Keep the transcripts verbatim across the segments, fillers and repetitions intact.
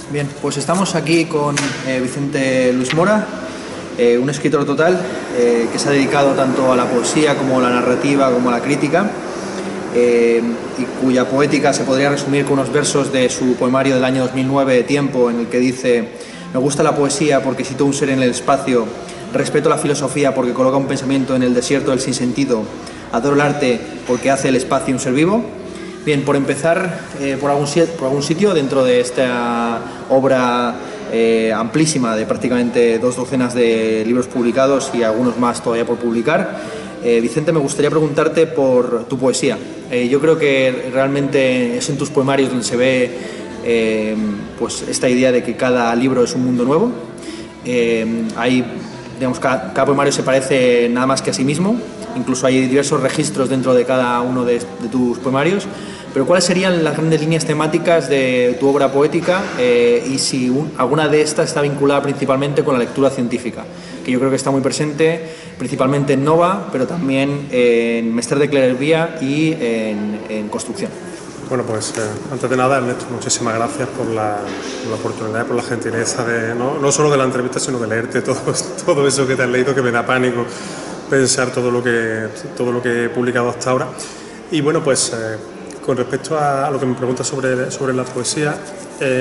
Bien, pues estamos aquí con eh, Vicente Luis Mora, eh, un escritor total eh, que se ha dedicado tanto a la poesía como a la narrativa como a la crítica, eh, y cuya poética se podría resumir con unos versos de su poemario del año dos mil nueve, Tiempo, en el que dice: me gusta la poesía porque cito un ser en el espacio, respeto la filosofía porque coloca un pensamiento en el desierto del sinsentido, adoro el arte porque hace el espacio un ser vivo. Bien, por empezar, eh, por, algún, por algún sitio dentro de esta obra eh, amplísima de prácticamente dos docenas de libros publicados y algunos más todavía por publicar, eh, Vicente, me gustaría preguntarte por tu poesía. Eh, yo creo que realmente es en tus poemarios donde se ve eh, pues esta idea de que cada libro es un mundo nuevo. Eh, hay, digamos, cada, cada poemario se parece nada más que a sí mismo, incluso hay diversos registros dentro de cada uno de, de tus poemarios. Pero ¿cuáles serían las grandes líneas temáticas de tu obra poética eh, y si un, alguna de estas está vinculada principalmente con la lectura científica, que yo creo que está muy presente, principalmente en Nova, pero también en Mester de Clervía y en, en Construcción? Bueno, pues eh, antes de nada, Ernesto, muchísimas gracias por la, por la oportunidad, por la gentileza de no, no solo de la entrevista, sino de leerte todo, todo eso que te has leído, que me da pánico pensar todo lo que, todo lo que he publicado hasta ahora. Y bueno, pues eh, con respecto a, a lo que me preguntas sobre, sobre la poesía, eh,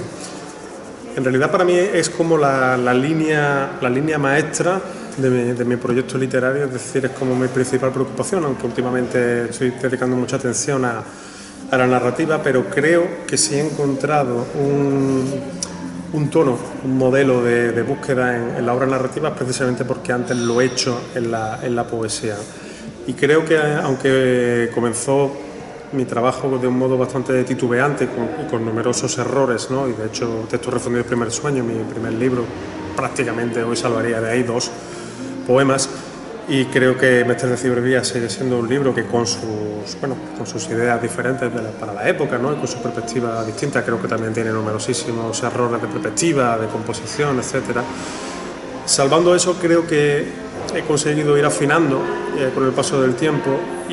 en realidad para mí es como la, la, línea, la línea maestra de mi, de mi proyecto literario, es decir, es como mi principal preocupación, aunque últimamente estoy dedicando mucha atención a, a la narrativa, pero creo que sí he encontrado un, un tono, un modelo de, de búsqueda en, en la obra narrativa, precisamente porque antes lo he hecho en la, en la poesía. Y creo que aunque comenzó mi trabajo de un modo bastante titubeante, con, con numerosos errores, ¿no? Y de hecho Texto Refundido y Primer Sueño, mi primer libro, prácticamente hoy salvaría de ahí dos poemas, y creo que Mester de Clervía sigue siendo un libro que con sus, bueno, con sus ideas diferentes de la, para la época, ¿no? Y con su perspectiva distinta, creo que también tiene numerosísimos errores de perspectiva, de composición, etcétera. Salvando eso, creo que he conseguido ir afinando eh, con el paso del tiempo,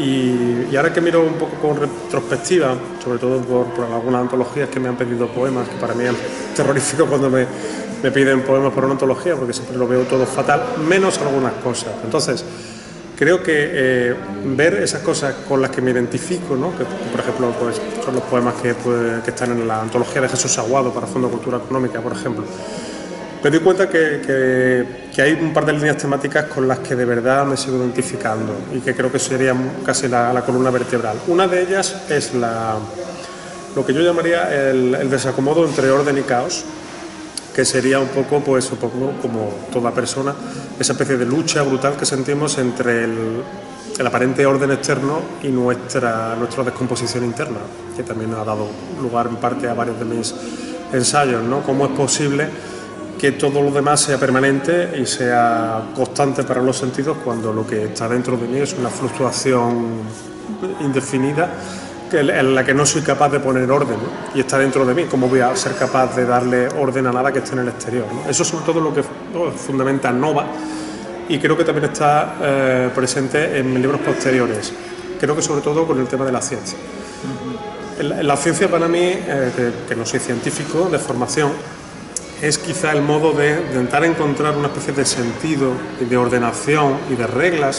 y, y ahora que miro un poco con retrospectiva, sobre todo por, por algunas antologías que me han pedido poemas, que para mí es terrorífico cuando me, me piden poemas por una antología, porque siempre lo veo todo fatal, menos algunas cosas. Entonces, creo que eh, ver esas cosas con las que me identifico, ¿no? Que, por ejemplo, pues, son los poemas que, pues, que están en la antología de Jesús Aguado para Fondo de Cultura Económica, por ejemplo, me doy cuenta que, que, que hay un par de líneas temáticas con las que de verdad me sigo identificando y que creo que sería casi la, la columna vertebral. Una de ellas es la, lo que yo llamaría el, el desacomodo entre orden y caos, que sería un poco, pues, un poco como toda persona, esa especie de lucha brutal que sentimos entre el, el aparente orden externo y nuestra, nuestra descomposición interna, que también ha dado lugar en parte a varios de mis ensayos, ¿no? ¿Cómo es posible que todo lo demás sea permanente y sea constante para los sentidos cuando lo que está dentro de mí es una fluctuación indefinida en la que no soy capaz de poner orden, ¿no? Y está dentro de mí? ¿Cómo voy a ser capaz de darle orden a nada que esté en el exterior, ¿no? Eso es sobre todo lo que oh, fundamenta Nova, y creo que también está eh, presente en mis libros posteriores, creo que sobre todo con el tema de la ciencia. La, la ciencia para mí, eh, que, que no soy científico de formación, es quizá el modo de intentar encontrar una especie de sentido y de ordenación y de reglas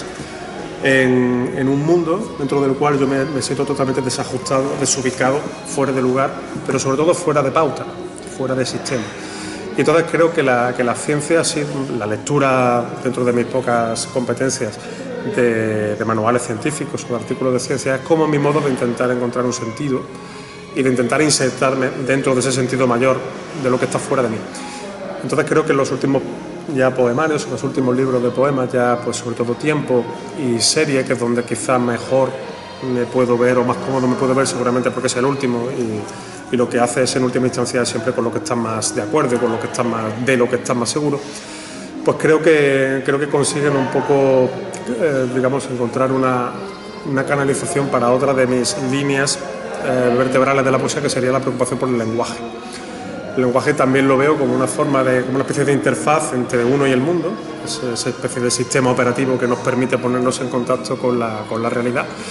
en, en un mundo dentro del cual yo me, me siento totalmente desajustado, desubicado, fuera de lugar, pero sobre todo fuera de pauta, fuera de sistema. Y entonces creo que la, que la ciencia, sí, la lectura dentro de mis pocas competencias de, de manuales científicos o de artículos de ciencia, es como mi modo de intentar encontrar un sentido y de intentar insertarme dentro de ese sentido mayor de lo que está fuera de mí. Entonces creo que en los últimos ya poemarios, en los últimos libros de poemas, ya pues sobre todo Tiempo y Serie, que es donde quizás mejor me puedo ver o más cómodo me puedo ver, seguramente porque es el último, y, y lo que hace es en última instancia siempre con lo que estás más de acuerdo, con lo que estás más, de lo que estás más seguro, pues creo que, creo que consiguen un poco, eh, digamos, encontrar una, una canalización para otra de mis líneas Eh, vertebrales de la poesía, que sería la preocupación por el lenguaje. El lenguaje también lo veo como una forma de, como una especie de interfaz entre uno y el mundo, esa especie de sistema operativo que nos permite ponernos en contacto con la, con la realidad,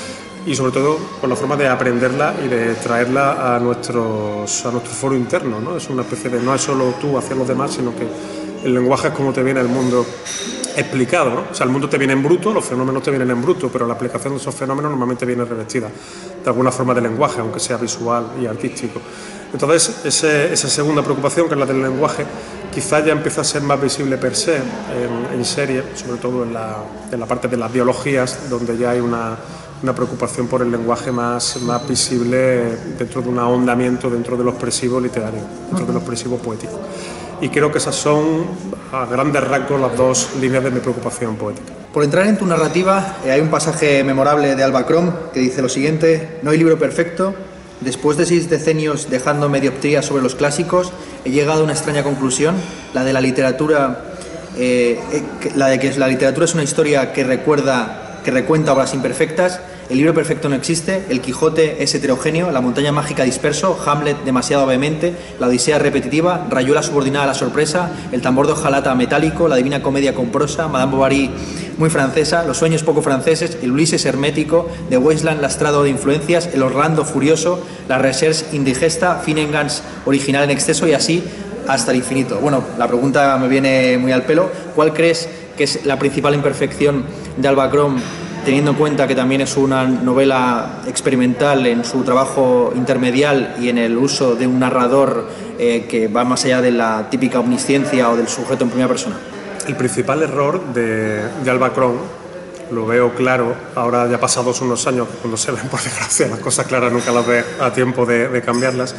y sobre todo con la forma de aprenderla y de traerla a nuestros a nuestro foro interno, ¿no? Es una especie de, no es solo tú hacia los demás, sino que el lenguaje es como te viene el mundo explicado, ¿no? O sea, el mundo te viene en bruto, los fenómenos te vienen en bruto, pero la aplicación de esos fenómenos normalmente viene revestida de alguna forma de lenguaje, aunque sea visual y artístico. Entonces, ese, esa segunda preocupación, que es la del lenguaje, quizás ya empieza a ser más visible per se en, en serie, sobre todo en la, en la parte de las biologías, donde ya hay una, una preocupación por el lenguaje más, más visible dentro de un ahondamiento dentro de lo expresivo literario, dentro de lo expresivo poético. Y creo que esas son, a grandes rasgos, las dos líneas de mi preocupación poética. Por entrar en tu narrativa, eh, hay un pasaje memorable de Alba Crom que dice lo siguiente: no hay libro perfecto. Después de seis decenios dejando medioptría sobre los clásicos, he llegado a una extraña conclusión, la de la literatura, eh, la de que la literatura es una historia que recuerda, que recuenta obras imperfectas. El libro perfecto no existe, el Quijote es heterogéneo, la montaña mágica disperso, Hamlet demasiado vehemente, la Odisea repetitiva, Rayuela subordinada a la sorpresa, el tambor de hojalata metálico, la Divina Comedia con prosa, Madame Bovary muy francesa, los sueños poco franceses, el Ulises hermético, de Wasteland lastrado de influencias, el Orlando furioso, la Recherche indigesta, Finnegan's original en exceso y así hasta el infinito. Bueno, la pregunta me viene muy al pelo. ¿Cuál crees que es la principal imperfección de Alba Crom, teniendo en cuenta que también es una novela experimental en su trabajo intermedial y en el uso de un narrador eh, que va más allá de la típica omnisciencia o del sujeto en primera persona? El principal error de, de Alba Crom, lo veo claro, ahora ya pasados unos años, cuando se ven por desgracia las cosas claras nunca las ves a tiempo de, de cambiarlas,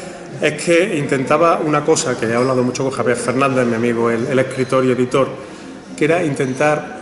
es que intentaba una cosa que he hablado mucho con Javier Fernández, mi amigo, el, el escritor y editor, que era intentar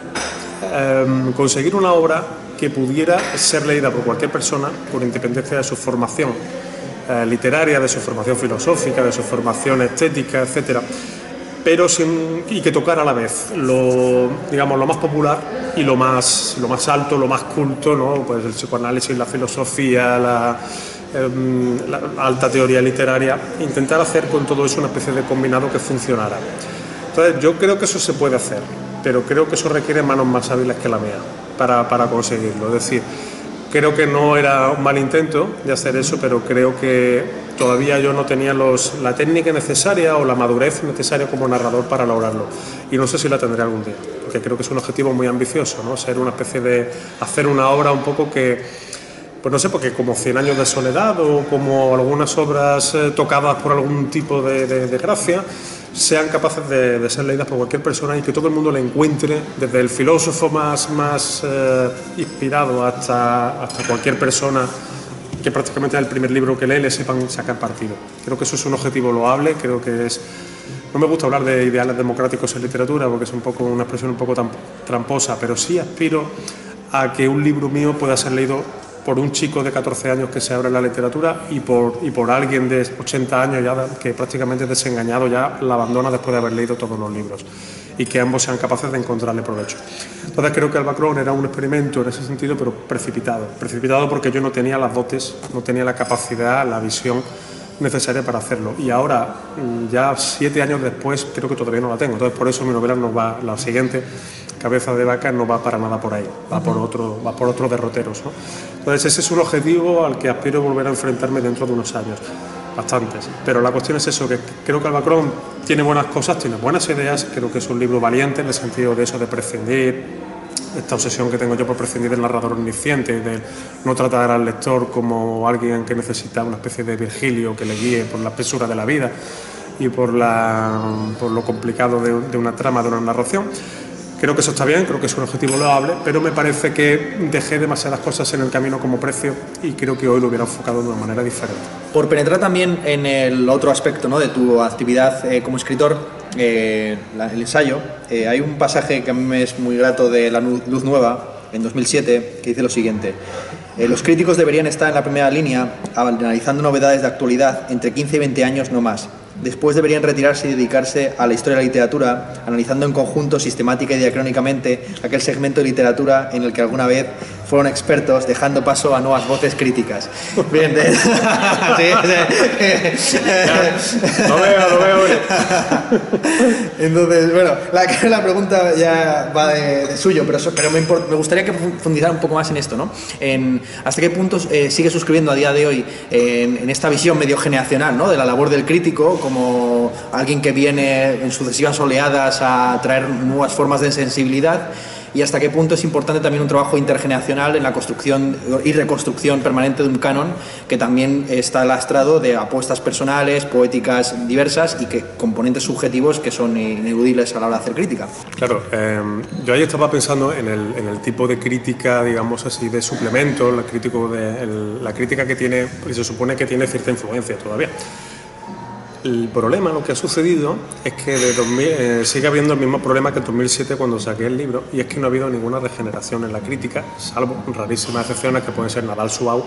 eh, conseguir una obra que pudiera ser leída por cualquier persona con independencia de su formación eh, literaria, de su formación filosófica, de su formación estética, etcétera, pero sin, y que tocara a la vez lo, digamos, lo más popular y lo más, lo más alto, lo más culto, ¿no? Pues el psicoanálisis, la filosofía, la, eh, la alta teoría literaria, intentar hacer con todo eso una especie de combinado que funcionara. Entonces yo creo que eso se puede hacer, pero creo que eso requiere manos más hábiles que la mía para, para conseguirlo. Es decir, creo que no era un mal intento de hacer eso, pero creo que todavía yo no tenía los, la técnica necesaria o la madurez necesaria como narrador para lograrlo. Y no sé si la tendré algún día, porque creo que es un objetivo muy ambicioso, ¿no? Ser una especie de hacer una obra un poco que, pues no sé, porque como Cien años de soledad o como algunas obras eh, tocadas por algún tipo de, de, de gracia, sean capaces de, de ser leídas por cualquier persona y que todo el mundo le encuentre, desde el filósofo más, más eh, inspirado hasta, hasta cualquier persona que prácticamente es el primer libro que lee, le sepan sacar partido. Creo que eso es un objetivo loable, creo que es... No me gusta hablar de ideales democráticos en literatura porque es un poco una expresión un poco tramposa, pero sí aspiro a que un libro mío pueda ser leído por un chico de catorce años que se abre la literatura y por, y por alguien de ochenta años ya que prácticamente desengañado ya la abandona después de haber leído todos los libros, y que ambos sean capaces de encontrarle provecho. Entonces creo que Alba Crom era un experimento en ese sentido, pero precipitado. Precipitado porque yo no tenía las dotes, no tenía la capacidad, la visión necesaria para hacerlo. Y ahora, ya siete años después, creo que todavía no la tengo. Entonces por eso mi novela no va, la siguiente, Cabeza de vaca, no va para nada por ahí, va por otro, va por otros derroteros, ¿no? Entonces ese es un objetivo al que aspiro volver a enfrentarme dentro de unos años. Bastantes, pero la cuestión es eso, que creo que Alba Crom tiene buenas cosas, tiene buenas ideas, creo que es un libro valiente en el sentido de eso, de prescindir, esta obsesión que tengo yo por prescindir del narrador omnisciente, de no tratar al lector como alguien que necesita una especie de Virgilio que le guíe por la espesura de la vida y por, la, por lo complicado de, de una trama, de una narración. Creo que eso está bien, creo que es un objetivo loable, pero me parece que dejé demasiadas cosas en el camino como precio y creo que hoy lo hubiera enfocado de una manera diferente. Por penetrar también en el otro aspecto, ¿no?, de tu actividad eh, como escritor, eh, la, el ensayo, eh, hay un pasaje que a mí me es muy grato de La Luz Nueva, en dos mil siete, que dice lo siguiente: eh, los críticos deberían estar en la primera línea analizando novedades de actualidad entre quince y veinte años, no más. Después deberían retirarse y dedicarse a la historia de la literatura, analizando en conjunto, sistemática y diacrónicamente aquel segmento de literatura en el que alguna vez fueron expertos, dejando paso a nuevas voces críticas. Bien, de... sí, sí. Lo veo, lo veo. Entonces, bueno, la, la pregunta ya va de, de suyo, pero, pero me, import, me gustaría que profundizara un poco más en esto, ¿no? En hasta qué punto eh, sigue suscribiendo a día de hoy en, en esta visión medio generacional, ¿no?, de la labor del crítico como alguien que viene en sucesivas oleadas a traer nuevas formas de sensibilidad, y hasta qué punto es importante también un trabajo intergeneracional en la construcción y reconstrucción permanente de un canon que también está lastrado de apuestas personales, poéticas diversas y que componentes subjetivos que son ineludibles a la hora de hacer crítica. Claro, eh, yo ahí estaba pensando en el, en el tipo de crítica, digamos así, de suplemento, la, crítico de, el, la crítica que tiene, se supone que tiene cierta influencia todavía. El problema, lo que ha sucedido, es que de dos mil, eh, sigue habiendo el mismo problema que en dos mil siete cuando saqué el libro, y es que no ha habido ninguna regeneración en la crítica, salvo rarísimas excepciones que pueden ser Nadal Suau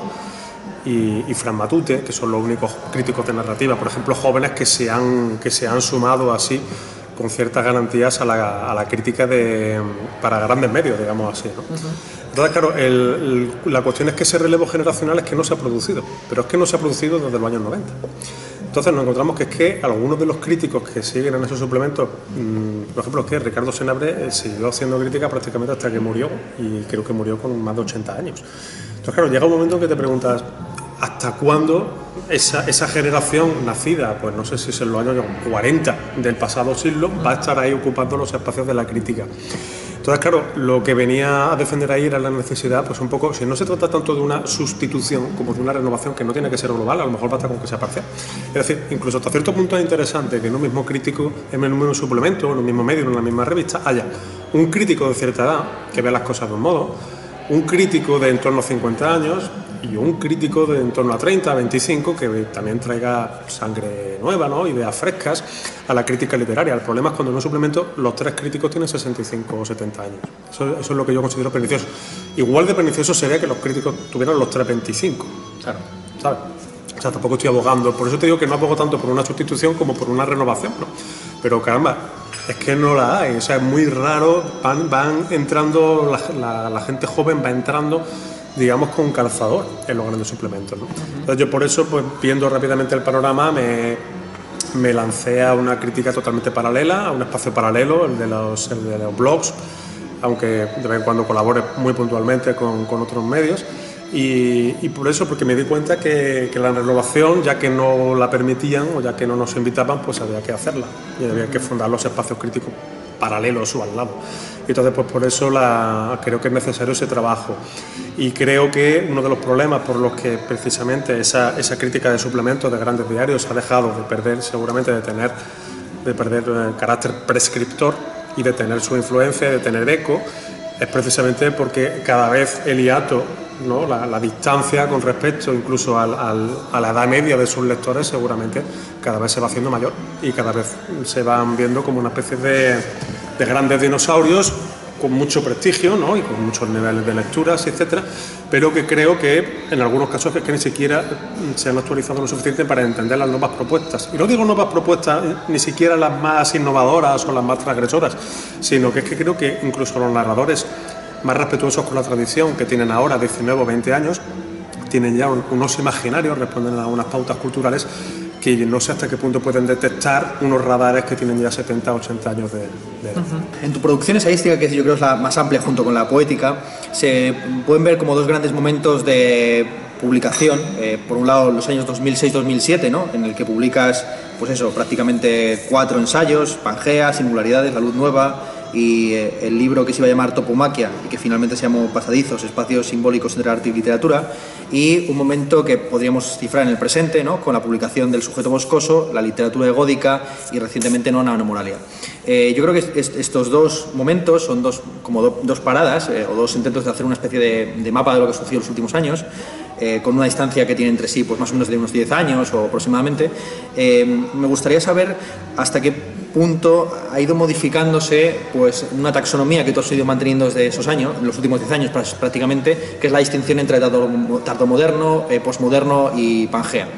y, y Fran Matute, que son los únicos críticos de narrativa, por ejemplo, jóvenes que se han, que se han sumado así con ciertas garantías a la, a la crítica de, para grandes medios, digamos así, ¿no? Uh-huh. Entonces, claro, el, el, la cuestión es que ese relevo generacional es que no se ha producido, pero es que no se ha producido desde los años noventa. Entonces nos encontramos que es que algunos de los críticos que siguen en esos suplementos, mmm, por ejemplo, que Ricardo Senabre eh, siguió haciendo crítica prácticamente hasta que murió, y creo que murió con más de ochenta años. Entonces, claro, llega un momento en que te preguntas, ¿hasta cuándo esa, esa generación nacida, pues no sé si es en los años cuarenta del pasado siglo, va a estar ahí ocupando los espacios de la crítica? Entonces, claro, lo que venía a defender ahí era la necesidad, pues un poco, si no se trata tanto de una sustitución como de una renovación que no tiene que ser global, a lo mejor basta con que sea parcial. Es decir, incluso hasta cierto punto es interesante que en un mismo crítico, en un mismo suplemento, en un mismo medio, en una misma revista, haya un crítico de cierta edad que vea las cosas de un modo, un crítico de en torno a cincuenta años y un crítico de en torno a treinta, veinticinco que también traiga sangre nueva, ¿no?, ideas frescas a la crítica literaria. El problema es cuando en un suplemento los tres críticos tienen sesenta y cinco o setenta años. Eso, eso es lo que yo considero pernicioso. Igual de pernicioso sería que los críticos tuvieran los tres veinticinco. Claro, ¿sabes? O sea, tampoco estoy abogando. Por eso te digo que no abogo tanto por una sustitución como por una renovación, ¿no? Pero caramba, es que no la hay. O sea, es muy raro. Van, van entrando, la, la, la gente joven va entrando, digamos, con calzador en los grandes suplementos, ¿no? Uh-huh. Entonces yo por eso, pues viendo rápidamente el panorama, me, me lancé a una crítica totalmente paralela, a un espacio paralelo, el de los, el de los blogs, aunque de vez en cuando colabore muy puntualmente con, con otros medios. Y, y por eso, porque me di cuenta que, que la renovación, ya que no la permitían o ya que no nos invitaban, pues había que hacerla y había que fundar los espacios críticos paralelos o al lado. Y entonces, pues por eso la, creo que es necesario ese trabajo. Y creo que uno de los problemas por los que precisamente esa, esa crítica de suplementos de grandes diarios ha dejado de perder, seguramente de tener, de perder eh, carácter prescriptor y de tener su influencia, de tener eco, es precisamente porque cada vez el hiato, ¿no?, la, la distancia con respecto incluso al, al, a la edad media de sus lectores seguramente cada vez se va haciendo mayor y cada vez se van viendo como una especie de, de grandes dinosaurios con mucho prestigio, ¿no?, y con muchos niveles de lecturas, etcétera, pero que creo que en algunos casos es que ni siquiera se han actualizado lo suficiente para entender las nuevas propuestas. Y no digo nuevas propuestas ni siquiera las más innovadoras o las más transgresoras, sino que es que creo que incluso los narradores más respetuosos con la tradición, que tienen ahora diecinueve o veinte años, tienen ya un, unos imaginarios, responden a unas pautas culturales que no sé hasta qué punto pueden detectar unos radares que tienen ya setenta o ochenta años de, de edad. Uh-huh. En tu producción ensayística, que yo creo es la más amplia junto con la poética, se pueden ver como dos grandes momentos de publicación. Eh, por un lado, los años dos mil seis dos mil siete, ¿no?, en el que publicas, pues eso, prácticamente cuatro ensayos: Pangea, Singularidades, La Luz Nueva, y eh, el libro que se iba a llamar Topomaquia y que finalmente se llamó Pasadizos, espacios simbólicos entre arte y literatura, y un momento que podríamos cifrar en el presente, ¿no?, con la publicación del Sujeto Boscoso, La literatura egódica y recientemente Nona Anomoralia. Eh, yo creo que est estos dos momentos son dos, como do dos paradas eh, o dos intentos de hacer una especie de, de mapa de lo que sucedió en los últimos años, eh, con una distancia que tiene entre sí pues más o menos de unos diez años o aproximadamente. Eh, me gustaría saber hasta qué punto ha ido modificándose pues una taxonomía que tú has ido manteniendo desde esos años, en los últimos diez años prácticamente, que es la distinción entre tardomoderno, eh, posmoderno y Pangea.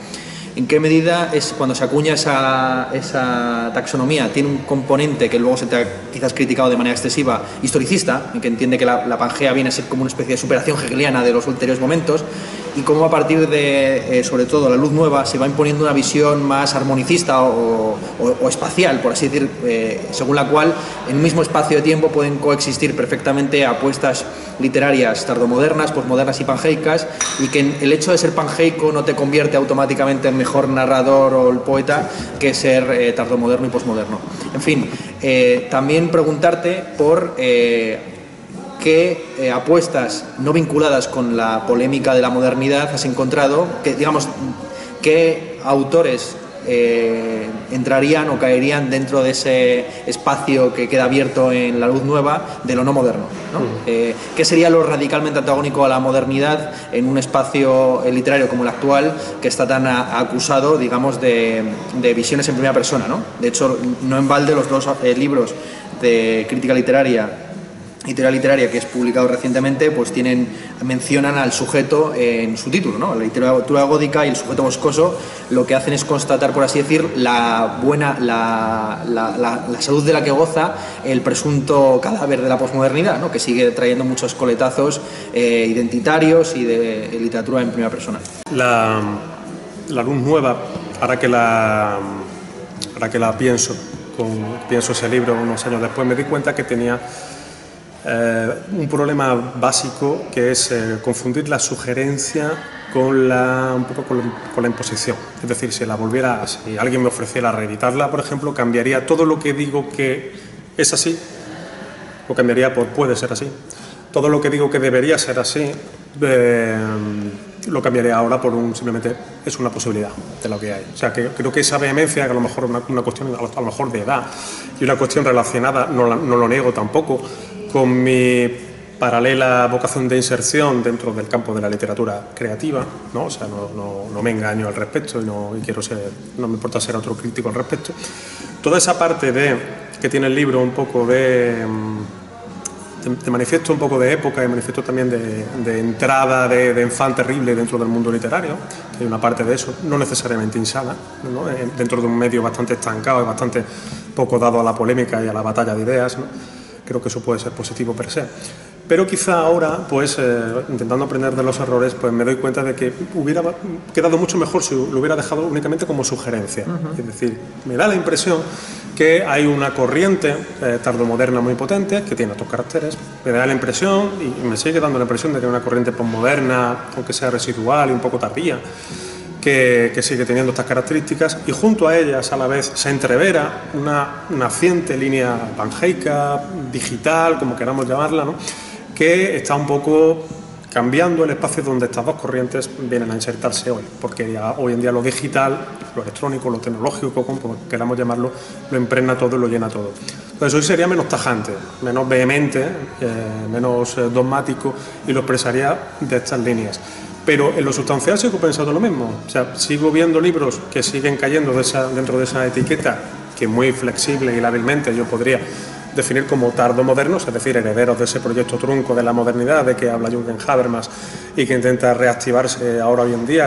¿En qué medida es cuando se acuña esa, esa taxonomía tiene un componente que luego se te ha quizás criticado de manera excesiva, historicista, en que entiende que la, la Pangea viene a ser como una especie de superación hegeliana de los ulteriores momentos, y cómo a partir de, eh, sobre todo, la luz nueva se va imponiendo una visión más armonicista o, o, o espacial, por así decir, eh, según la cual en un mismo espacio de tiempo pueden coexistir perfectamente apuestas literarias tardomodernas, posmodernas y pangeicas, y que el hecho de ser pangeico no te convierte automáticamente en mejor narrador o el poeta que ser eh, tardomoderno y posmoderno. En fin, eh, también preguntarte por eh, qué eh, apuestas no vinculadas con la polémica de la modernidad has encontrado, que, digamos, qué autores eh, entrarían o caerían dentro de ese espacio que queda abierto en la luz nueva de lo no moderno, ¿no? Uh-huh. eh, ¿Qué sería lo radicalmente antagónico a la modernidad en un espacio eh, literario como el actual, que está tan a, acusado, digamos, de, de visiones en primera persona, ¿no? De hecho, no en balde los dos eh, libros de crítica literaria Editorial Literaria que es publicado recientemente, pues tienen, mencionan al sujeto en su título, ¿no? La literatura gótica y el sujeto boscoso lo que hacen es constatar, por así decir, la buena, la, la, la, la salud de la que goza el presunto cadáver de la posmodernidad, ¿no? Que sigue trayendo muchos coletazos eh, identitarios y de, de literatura en primera persona. La, la luz nueva, ahora que la, ahora que la pienso, con, pienso ese libro unos años después, me di cuenta que tenía Eh, un problema básico, que es eh, confundir la sugerencia con la, un poco con la, con la imposición. Es decir, si la volviera, si alguien me ofreciera reeditarla, por ejemplo, cambiaría todo lo que digo que es así, lo cambiaría por puede ser así. Todo lo que digo que debería ser así, eh, lo cambiaría ahora por un simplemente es una posibilidad de lo que hay. O sea, que creo que esa vehemencia, que a lo mejor una, una cuestión a lo mejor de edad y una cuestión relacionada, no, la, no lo niego tampoco, con mi paralela vocación de inserción dentro del campo de la literatura creativa, ¿no? O sea, no, no, no me engaño al respecto y, no, y quiero ser, no me importa ser autocrítico al respecto. Toda esa parte de, que tiene el libro un poco de, de, de manifiesto un poco de época y manifiesto también de, de entrada de, de enfant terrible dentro del mundo literario, que hay una parte de eso, no necesariamente insana, ¿no? Dentro de un medio bastante estancado y bastante poco dado a la polémica y a la batalla de ideas, ¿no? Creo que eso puede ser positivo per se. Pero quizá ahora, pues, eh, intentando aprender de los errores, pues me doy cuenta de que hubiera quedado mucho mejor si lo hubiera dejado únicamente como sugerencia. Uh-huh. Es decir, me da la impresión que hay una corriente eh, tardomoderna muy potente, que tiene otros caracteres. Me da la impresión, y me sigue dando la impresión de que hay una corriente posmoderna, aunque sea residual y un poco tardía, Que, que sigue teniendo estas características, y junto a ellas a la vez se entrevera una naciente línea pangeica, digital, como queramos llamarla, ¿no? Que está un poco cambiando el espacio donde estas dos corrientes vienen a insertarse hoy, porque ya hoy en día lo digital, lo electrónico, lo tecnológico, como queramos llamarlo, lo impregna todo y lo llena todo. Entonces hoy sería menos tajante, menos vehemente, eh, menos eh, dogmático, y lo expresaría de estas líneas. Pero en lo sustancial sigo pensando lo mismo. O sea, sigo viendo libros que siguen cayendo de esa, dentro de esa etiqueta, que muy flexible y lábilmente yo podría definir como tardomodernos, es decir, herederos de ese proyecto trunco de la modernidad de que habla Jürgen Habermas y que intenta reactivarse ahora hoy en día,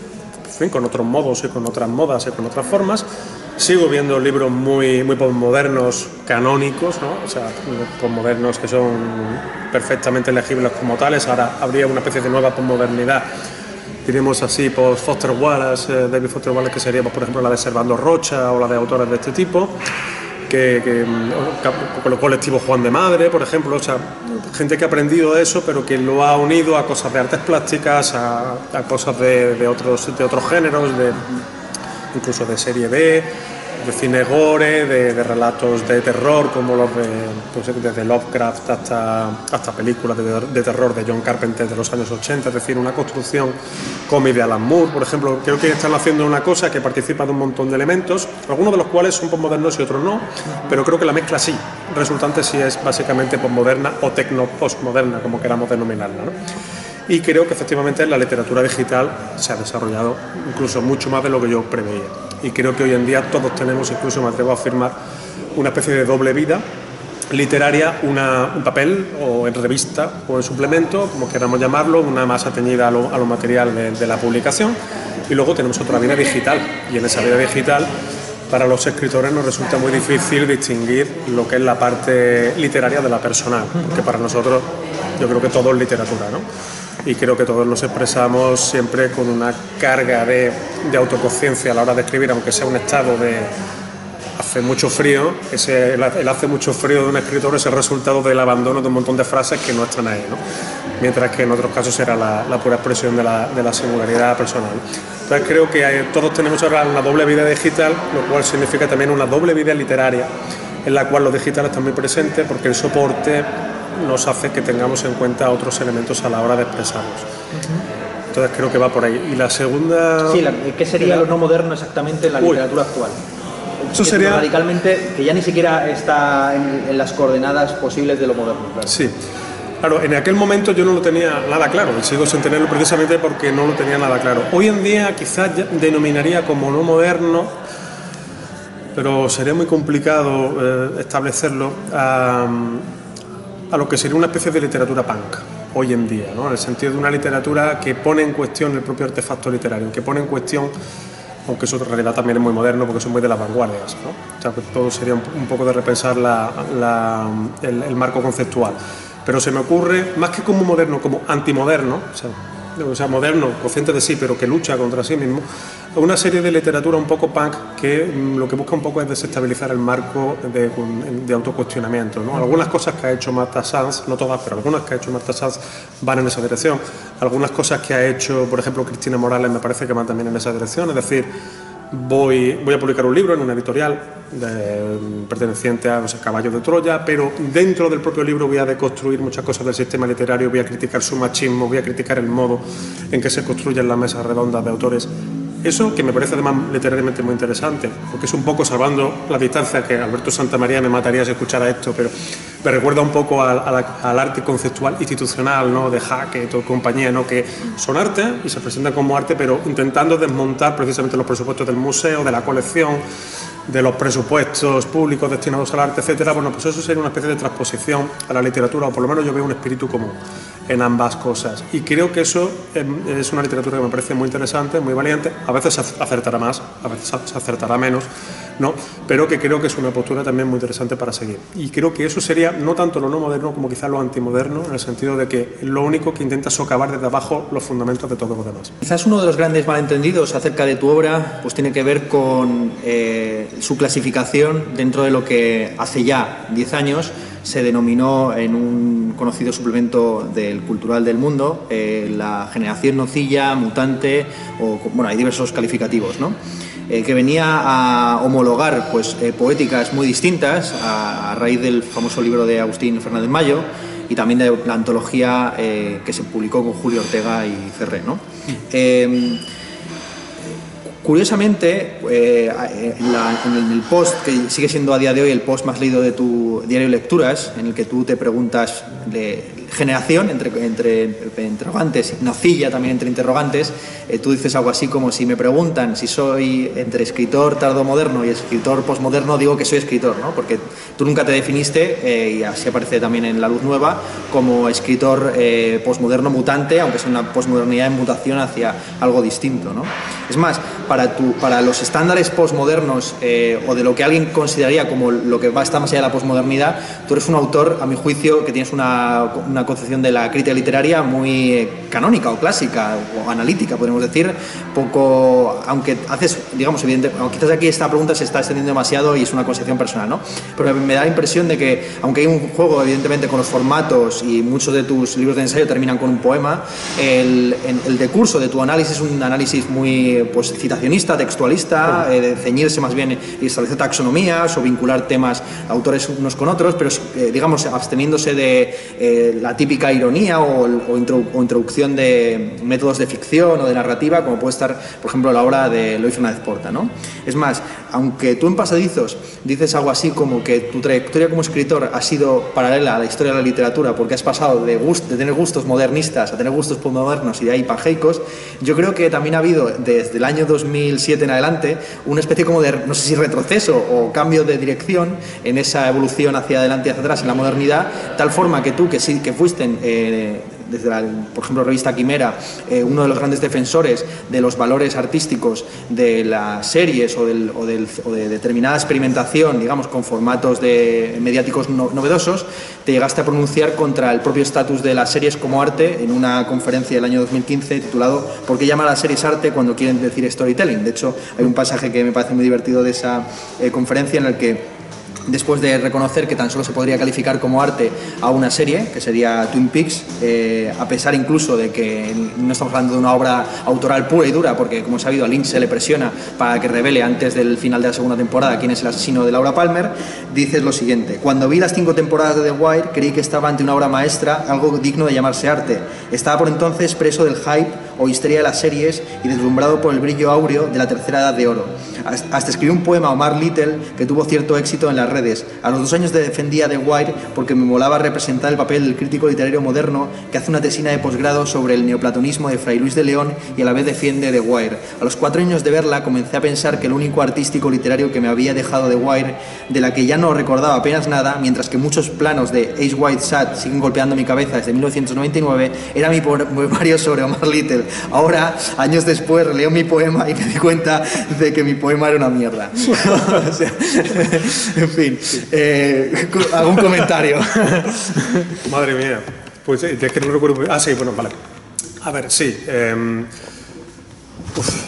en fin, con otros modos y con otras modas y con otras formas. Sigo viendo libros muy, muy posmodernos canónicos, ¿no? O sea, posmodernos que son perfectamente legibles como tales. Ahora habría una especie de nueva posmodernidad, diríamos así, post Foster Wallace, eh, David Foster Wallace, que sería, pues, por ejemplo, la de Servando Rocha o la de autores de este tipo, que, que con los colectivos Juan de Madre, por ejemplo. O sea, gente que ha aprendido eso, pero que lo ha unido a cosas de artes plásticas, a, a cosas de, de, otros, de otros géneros, de incluso de serie B, de cine gore, de, de relatos de terror como los de, pues, desde Lovecraft hasta, hasta películas de, de terror de John Carpenter de los años ochenta, es decir, una construcción cómic de Alan Moore, por ejemplo. Creo que están haciendo una cosa que participa de un montón de elementos, algunos de los cuales son posmodernos y otros no, pero creo que la mezcla sí, resultante sí es básicamente posmoderna o tecno-postmoderna, como queramos denominarla, ¿no? Y creo que efectivamente la literatura digital se ha desarrollado incluso mucho más de lo que yo preveía. Y creo que hoy en día todos tenemos, incluso me atrevo a afirmar, una especie de doble vida literaria, una, un papel o en revista o en suplemento, como queramos llamarlo, una más atañida a lo, a lo material de, de la publicación, Y luego tenemos otra vida digital, y en esa vida digital para los escritores nos resulta muy difícil distinguir lo que es la parte literaria de la personal, porque para nosotros yo creo que todo es literatura, ¿no? Y creo que todos nos expresamos siempre con una carga de, de autoconciencia a la hora de escribir, aunque sea un estado de hace mucho frío. Ese, el, el hace mucho frío de un escritor es el resultado del abandono de un montón de frases que no están ahí, ¿no? Mientras que en otros casos era la, la pura expresión de la, de la singularidad personal. Entonces creo que hay, todos tenemos ahora una doble vida digital, lo cual significa también una doble vida literaria, en la cual lo digital está muy presente porque el soporte nos hace que tengamos en cuenta otros elementos a la hora de expresarnos. Uh-huh. Entonces creo que va por ahí. Y la segunda... Sí, la, ¿qué sería la... lo no moderno exactamente en la literatura Uy. actual? Eso sería... radicalmente, que ya ni siquiera está en, en las coordenadas posibles de lo moderno. Claro. Sí. Claro, en aquel momento yo no lo tenía nada claro, y sigo sin tenerlo precisamente porque no lo tenía nada claro. Hoy en día quizás denominaría como no moderno, pero sería muy complicado eh, establecerlo, a, a lo que sería una especie de literatura punk hoy en día, ¿no? En el sentido de una literatura que pone en cuestión el propio artefacto literario, que pone en cuestión, aunque eso en realidad también es muy moderno porque son muy de las vanguardias, ¿no? O sea, que todo sería un, un poco de repensar la, la, el, el marco conceptual. Pero se me ocurre, más que como moderno, como antimoderno, o sea, o sea, moderno, consciente de sí, pero que lucha contra sí mismo, una serie de literatura un poco punk que mm, lo que busca un poco es desestabilizar el marco de, de autocuestionamiento, ¿no? Algunas cosas que ha hecho Marta Sanz, no todas, pero algunas que ha hecho Marta Sanz van en esa dirección. Algunas cosas que ha hecho, por ejemplo, Cristina Morales me parece que van también en esa dirección, es decir, Voy, voy a publicar un libro en una editorial de, perteneciente a, o sea, Caballos de Troya, pero dentro del propio libro voy a deconstruir muchas cosas del sistema literario, voy a criticar su machismo, voy a criticar el modo en que se construyen las mesas redondas de autores. Eso que me parece además literariamente muy interesante, porque es un poco, salvando la distancia, que Alberto Santamaría me mataría si escuchara esto, pero me recuerda un poco al, al, al arte conceptual institucional, ¿no? De Hackett o compañía, ¿no? Que son arte y se presentan como arte, pero intentando desmontar precisamente los presupuestos del museo, de la colección, de los presupuestos públicos destinados al arte, etcétera. Bueno, pues eso sería una especie de transposición a la literatura, o por lo menos yo veo un espíritu común en ambas cosas. Y creo que eso es una literatura que me parece muy interesante, muy valiente. A veces se acertará más, a veces se acertará menos, ¿no? Pero que creo que es una postura también muy interesante para seguir. Y creo que eso sería no tanto lo no moderno como quizás lo antimoderno, en el sentido de que lo único que intenta socavar desde abajo los fundamentos de todo lo demás. Quizás uno de los grandes malentendidos acerca de tu obra pues tiene que ver con eh, su clasificación dentro de lo que hace ya diez años se denominó en un conocido suplemento del Cultural del Mundo eh, la generación nocilla, mutante, o bueno, hay diversos calificativos, ¿no? Eh, que venía a homologar pues, eh, poéticas muy distintas a, a raíz del famoso libro de Agustín Fernández Mayo y también de la antología eh, que se publicó con Julio Ortega y Ferré, ¿no? Eh, Curiosamente, eh, en, la, en el post, que sigue siendo a día de hoy el post más leído de tu diario Lecturas, en el que tú te preguntas de generación, entre, entre, entre interrogantes, nocilla también entre interrogantes, eh, tú dices algo así como: si me preguntan si soy entre escritor tardomoderno y escritor posmoderno, digo que soy escritor, ¿no? Porque tú nunca te definiste, eh, y así aparece también en La Luz Nueva, como escritor eh, posmoderno mutante, aunque sea una posmodernidad en mutación hacia algo distinto, ¿no? Es más, para, tu, para los estándares posmodernos eh, o de lo que alguien consideraría como lo que va a estar más allá de la posmodernidad, tú eres un autor, a mi juicio, que tienes una, una concepción de la crítica literaria muy eh, canónica o clásica o analítica, podemos decir, poco, aunque haces, digamos, evidente, aunque quizás aquí esta pregunta se está extendiendo demasiado y es una concepción personal, ¿no? Pero me da la impresión de que, aunque hay un juego, evidentemente, con los formatos y muchos de tus libros de ensayo terminan con un poema, el, el decurso de tu análisis es un análisis muy pues, citacionista, textualista, eh, de ceñirse más bien y establecer taxonomías o vincular temas, autores unos con otros, pero eh, digamos absteniéndose de eh, la típica ironía o, o, intro, o introducción de métodos de ficción o de narrativa, como puede estar, por ejemplo, la obra de Eloy Fernández Porta, ¿no? Es más, aunque tú en Pasadizos dices algo así como que tu trayectoria como escritor ha sido paralela a la historia de la literatura porque has pasado de, gust, de tener gustos modernistas a tener gustos postmodernos y de ahí pangeicos, yo creo que también ha habido desde el año dos mil siete en adelante una especie como de, no sé si retroceso o cambio de dirección en esa evolución hacia adelante y hacia atrás en la modernidad, tal forma que tú, que sí que fuiste eh, desde la, por ejemplo, revista Quimera, eh, uno de los grandes defensores de los valores artísticos de las series o, del, o, del, o de determinada experimentación, digamos, con formatos de mediáticos no, novedosos, te llegaste a pronunciar contra el propio estatus de las series como arte en una conferencia del año dos mil quince titulado ¿Por qué llamar a las series arte cuando quieren decir storytelling? De hecho, hay un pasaje que me parece muy divertido de esa eh, conferencia en el que, después de reconocer que tan solo se podría calificar como arte a una serie, que sería Twin Peaks, eh, a pesar incluso de que no estamos hablando de una obra autoral pura y dura, porque como he sabido a Lynch se le presiona para que revele antes del final de la segunda temporada quién es el asesino de Laura Palmer, dices lo siguiente: cuando vi las cinco temporadas de The Wire creí que estaba ante una obra maestra, algo digno de llamarse arte. Estaba por entonces preso del hype o histeria de las series y deslumbrado por el brillo áureo de la tercera edad de oro. Hasta escribí un poema a Omar Little que tuvo cierto éxito en las redes. A los dos años defendía The Wire porque me molaba representar el papel del crítico literario moderno que hace una tesina de posgrado sobre el neoplatonismo de Fray Luis de León y a la vez defiende The Wire. A los cuatro años de verla comencé a pensar que el único artístico literario que me había dejado The Wire, de la que ya no recordaba apenas nada, mientras que muchos planos de Ace White Shad siguen golpeando mi cabeza desde mil novecientos noventa y nueve, era mi poemario sobre Omar Little. Ahora, años después, leo mi poema y me di cuenta de que mi poema era una mierda. O sea, en fin, eh, hago un comentario. Madre mía. Pues es que no recuerdo. Ah, sí, bueno, vale. A ver, sí. Eh, uf.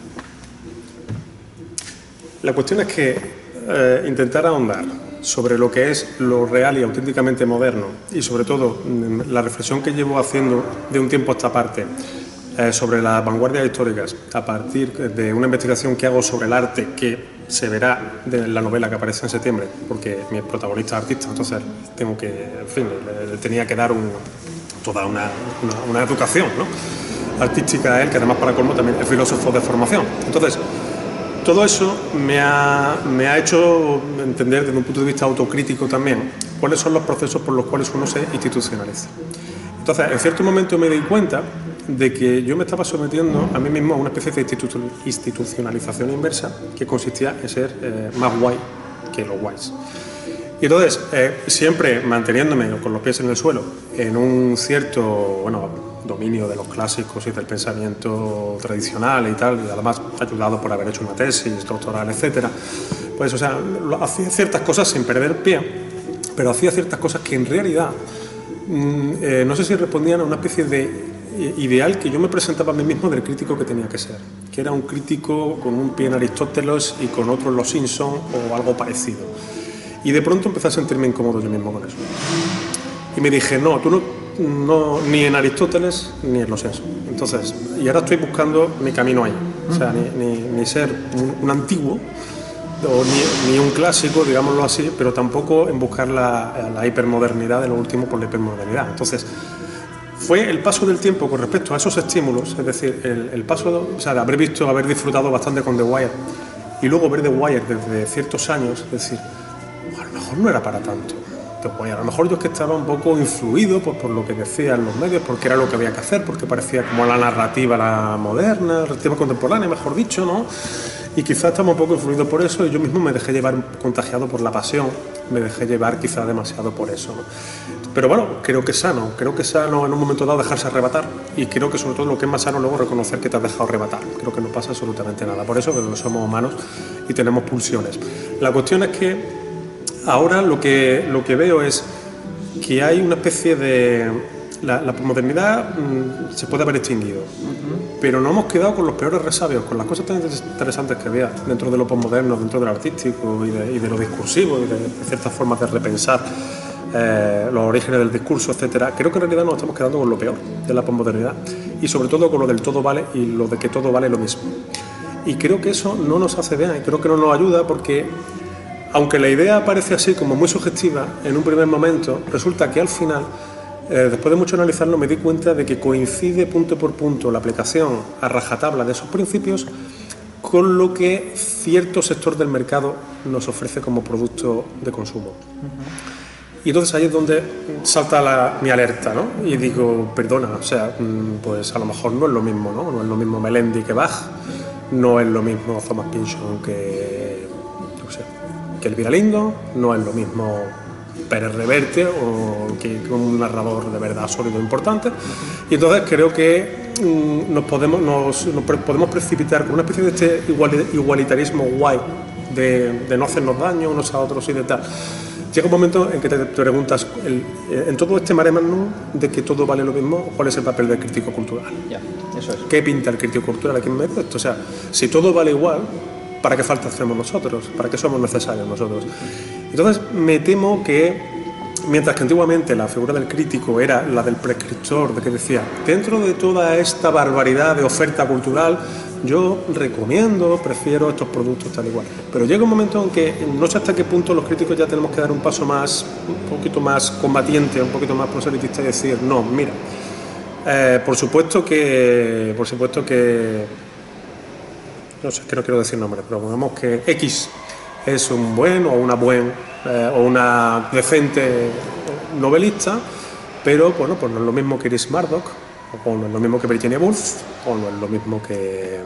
La cuestión es que eh, intentar ahondar sobre lo que es lo real y auténticamente moderno y sobre todo la reflexión que llevo haciendo de un tiempo a esta parte eh, sobre las vanguardias históricas a partir de una investigación que hago sobre el arte que se verá de la novela que aparece en septiembre, porque mi protagonista es artista, entonces tengo que, en fin, le, le tenía que dar un, toda una, una, una educación, ¿no?, artística a él, que además para colmo también es filósofo de formación. Entonces, todo eso me ha, me ha hecho entender desde un punto de vista autocrítico también cuáles son los procesos por los cuales uno se institucionaliza. Entonces, en cierto momento me di cuenta de que yo me estaba sometiendo a mí mismo a una especie de institu institucionalización inversa que consistía en ser eh, más guay que los guays. Y entonces, eh, siempre manteniéndome con los pies en el suelo, en un cierto, bueno, dominio de los clásicos y del pensamiento tradicional y tal, y además ayudado por haber hecho una tesis doctoral, etcétera, pues, o sea, hacía ciertas cosas sin perder pie, pero hacía ciertas cosas que en realidad, mmm, eh, no sé si respondían a una especie de ideal que yo me presentaba a mí mismo del crítico que tenía que ser, que era un crítico con un pie en Aristóteles y con otro en Los Simpson o algo parecido. Y de pronto empecé a sentirme incómodo yo mismo con eso. Y me dije, no, tú no, no ni en Aristóteles ni en Los Simpson. Entonces, y ahora estoy buscando mi camino ahí. O sea, ni, ni, ni ser un, un antiguo, o ni, ni un clásico, digámoslo así, pero tampoco en buscar la, la hipermodernidad de lo último por la hipermodernidad. Entonces, fue el paso del tiempo con respecto a esos estímulos, es decir, el, el paso, o sea, de haber visto, haber disfrutado bastante con The Wire y luego ver The Wire desde ciertos años, es decir, a lo mejor no era para tanto The Wire, a lo mejor yo es que estaba un poco influido por, por lo que decían los medios, porque era lo que había que hacer, porque parecía como la narrativa la moderna, la narrativa contemporánea, mejor dicho, ¿no? Y quizás estaba un poco influido por eso y yo mismo me dejé llevar contagiado por la pasión, me dejé llevar quizás demasiado por eso, ¿no? Pero bueno, creo que es sano, creo que es sano en un momento dado dejarse arrebatar y creo que sobre todo lo que es más sano luego reconocer que te has dejado arrebatar. Creo que no pasa absolutamente nada, por eso que no somos humanos y tenemos pulsiones. La cuestión es que ahora lo que, lo que veo es que hay una especie de... La, la posmodernidad mmm, se puede haber extinguido, uh-huh. pero no hemos quedado con los peores resabios, con las cosas tan interesantes que había dentro de lo posmoderno, dentro de lo artístico y de, y de lo discursivo y de, de ciertas formas de repensar eh, los orígenes del discurso, etcétera. Creo que en realidad nos estamos quedando con lo peor de la posmodernidad y sobre todo con lo del todo vale y lo de que todo vale lo mismo. Y creo que eso no nos hace bien y creo que no nos ayuda porque, aunque la idea parece así como muy sugestiva en un primer momento, resulta que al final, eh, después de mucho analizarlo, me di cuenta de que coincide punto por punto la aplicación a rajatabla de esos principios con lo que cierto sector del mercado nos ofrece como producto de consumo. Uh-huh. Y entonces ahí es donde salta la, mi alerta, ¿no? Y digo, perdona, o sea, pues a lo mejor no es lo mismo, ¿no? No es lo mismo Melendi que Bach, no es lo mismo Thomas Pynchon que, yo sé, que Elvira Lindo, no es lo mismo Pérez Reverte o que un narrador de verdad sólido e importante. Y entonces creo que mmm, nos, podemos, nos, nos podemos precipitar con una especie de este igualitarismo guay de, de no hacernos daño unos a otros y de tal. Llega un momento en que te, te preguntas, el, en todo este mare magnum de que todo vale lo mismo, ¿cuál es el papel del crítico cultural? Ya, eso es. ¿Qué pinta el crítico cultural aquí en medio? O sea, si todo vale igual, ¿para qué falta hacemos nosotros? ¿Para qué somos necesarios nosotros? Entonces, me temo que, mientras que antiguamente la figura del crítico era la del prescriptor, de que decía, dentro de toda esta barbaridad de oferta cultural, yo recomiendo, prefiero estos productos tal y cual. Pero llega un momento en que no sé hasta qué punto los críticos ya tenemos que dar un paso más, un poquito más combatiente, un poquito más proselitista y decir, no, mira, eh, por supuesto que, por supuesto que, no sé, que no quiero decir nombres, pero pongamos que X es un buen o una buen eh, o una decente novelista, pero bueno, pues no es lo mismo que Iris Murdoch, o no es lo mismo que Virginia Woolf, o no es lo mismo que,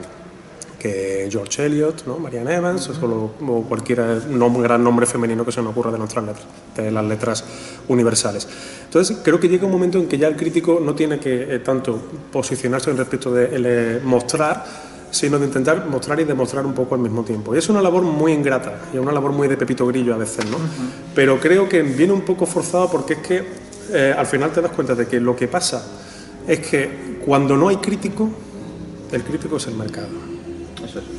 que George Eliot, ¿no? Marianne Evans, o, solo, o cualquier nombre, gran nombre femenino que se nos ocurra de nuestras letras, de las letras universales. Entonces, creo que llega un momento en que ya el crítico no tiene que eh, tanto posicionarse en respecto de eh, mostrar, sino de intentar mostrar y demostrar un poco al mismo tiempo. Y es una labor muy ingrata, y una labor muy de Pepito Grillo a veces, ¿no? Uh-huh. Pero creo que viene un poco forzado porque es que eh, al final te das cuenta de que lo que pasa es que cuando no hay crítico, el crítico es el mercado. Eso es.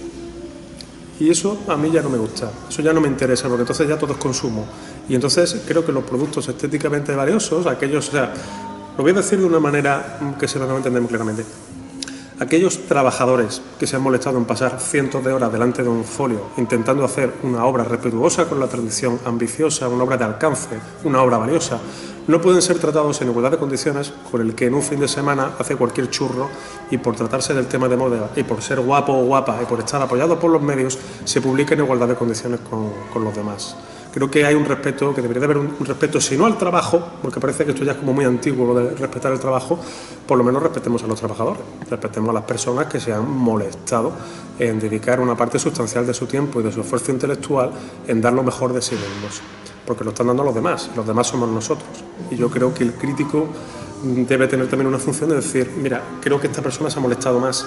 Y eso a mí ya no me gusta, eso ya no me interesa, porque entonces ya todo es consumo. Y entonces creo que los productos estéticamente valiosos, aquellos, o sea, lo voy a decir de una manera que se lo entendemos claramente, aquellos trabajadores que se han molestado en pasar cientos de horas delante de un folio intentando hacer una obra respetuosa con la tradición, ambiciosa, una obra de alcance, una obra valiosa, no pueden ser tratados en igualdad de condiciones con el que en un fin de semana hace cualquier churro y por tratarse del tema de moda y por ser guapo o guapa y por estar apoyado por los medios se publica en igualdad de condiciones con, con los demás. Creo que hay un respeto, que debería de haber un, un respeto, si no al trabajo, porque parece que esto ya es como muy antiguo lo de respetar el trabajo, por lo menos respetemos a los trabajadores, respetemos a las personas que se han molestado en dedicar una parte sustancial de su tiempo y de su esfuerzo intelectual en dar lo mejor de sí mismos, porque lo están dando a los demás, los demás somos nosotros. Y yo creo que el crítico debe tener también una función de decir, mira, creo que esta persona se ha molestado más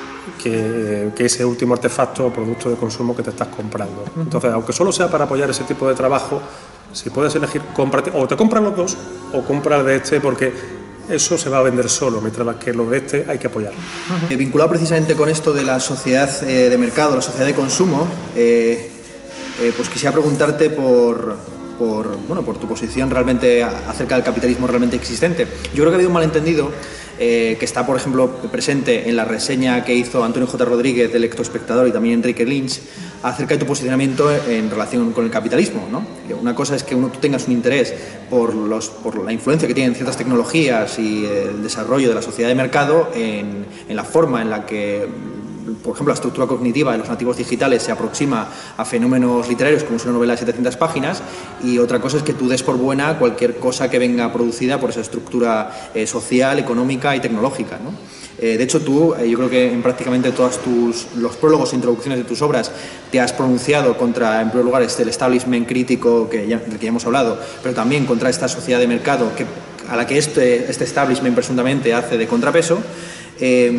Que, que ese último artefacto o producto de consumo que te estás comprando. Entonces, aunque solo sea para apoyar ese tipo de trabajo, si puedes elegir, cómprate, o te compras los dos, o compras de este, porque eso se va a vender solo, mientras que lo de este hay que apoyarlo. Eh, vinculado precisamente con esto de la sociedad eh, de mercado, la sociedad de consumo, eh, eh, pues quisiera preguntarte por, por, bueno, por tu posición realmente acerca del capitalismo realmente existente. Yo creo que ha habido un malentendido Eh, que está, por ejemplo, presente en la reseña que hizo Antonio J. Rodríguez del Lectoespectador y también Enrique Lynch acerca de tu posicionamiento en relación con el capitalismo, ¿no? Una cosa es que uno, tú tengas un interés por, los, por la influencia que tienen ciertas tecnologías y el desarrollo de la sociedad de mercado en, en la forma en la que, por ejemplo, la estructura cognitiva de los nativos digitales se aproxima a fenómenos literarios como es una novela de setecientas páginas, y otra cosa es que tú des por buena cualquier cosa que venga producida por esa estructura eh, social, económica y tecnológica, ¿no? Eh, de hecho, tú, eh, yo creo que en prácticamente todos tus, los prólogos e introducciones de tus obras te has pronunciado contra, en primer lugar, este, el establishment crítico que ya, del que ya hemos hablado, pero también contra esta sociedad de mercado que, a la que este, este establishment presuntamente hace de contrapeso. Eh,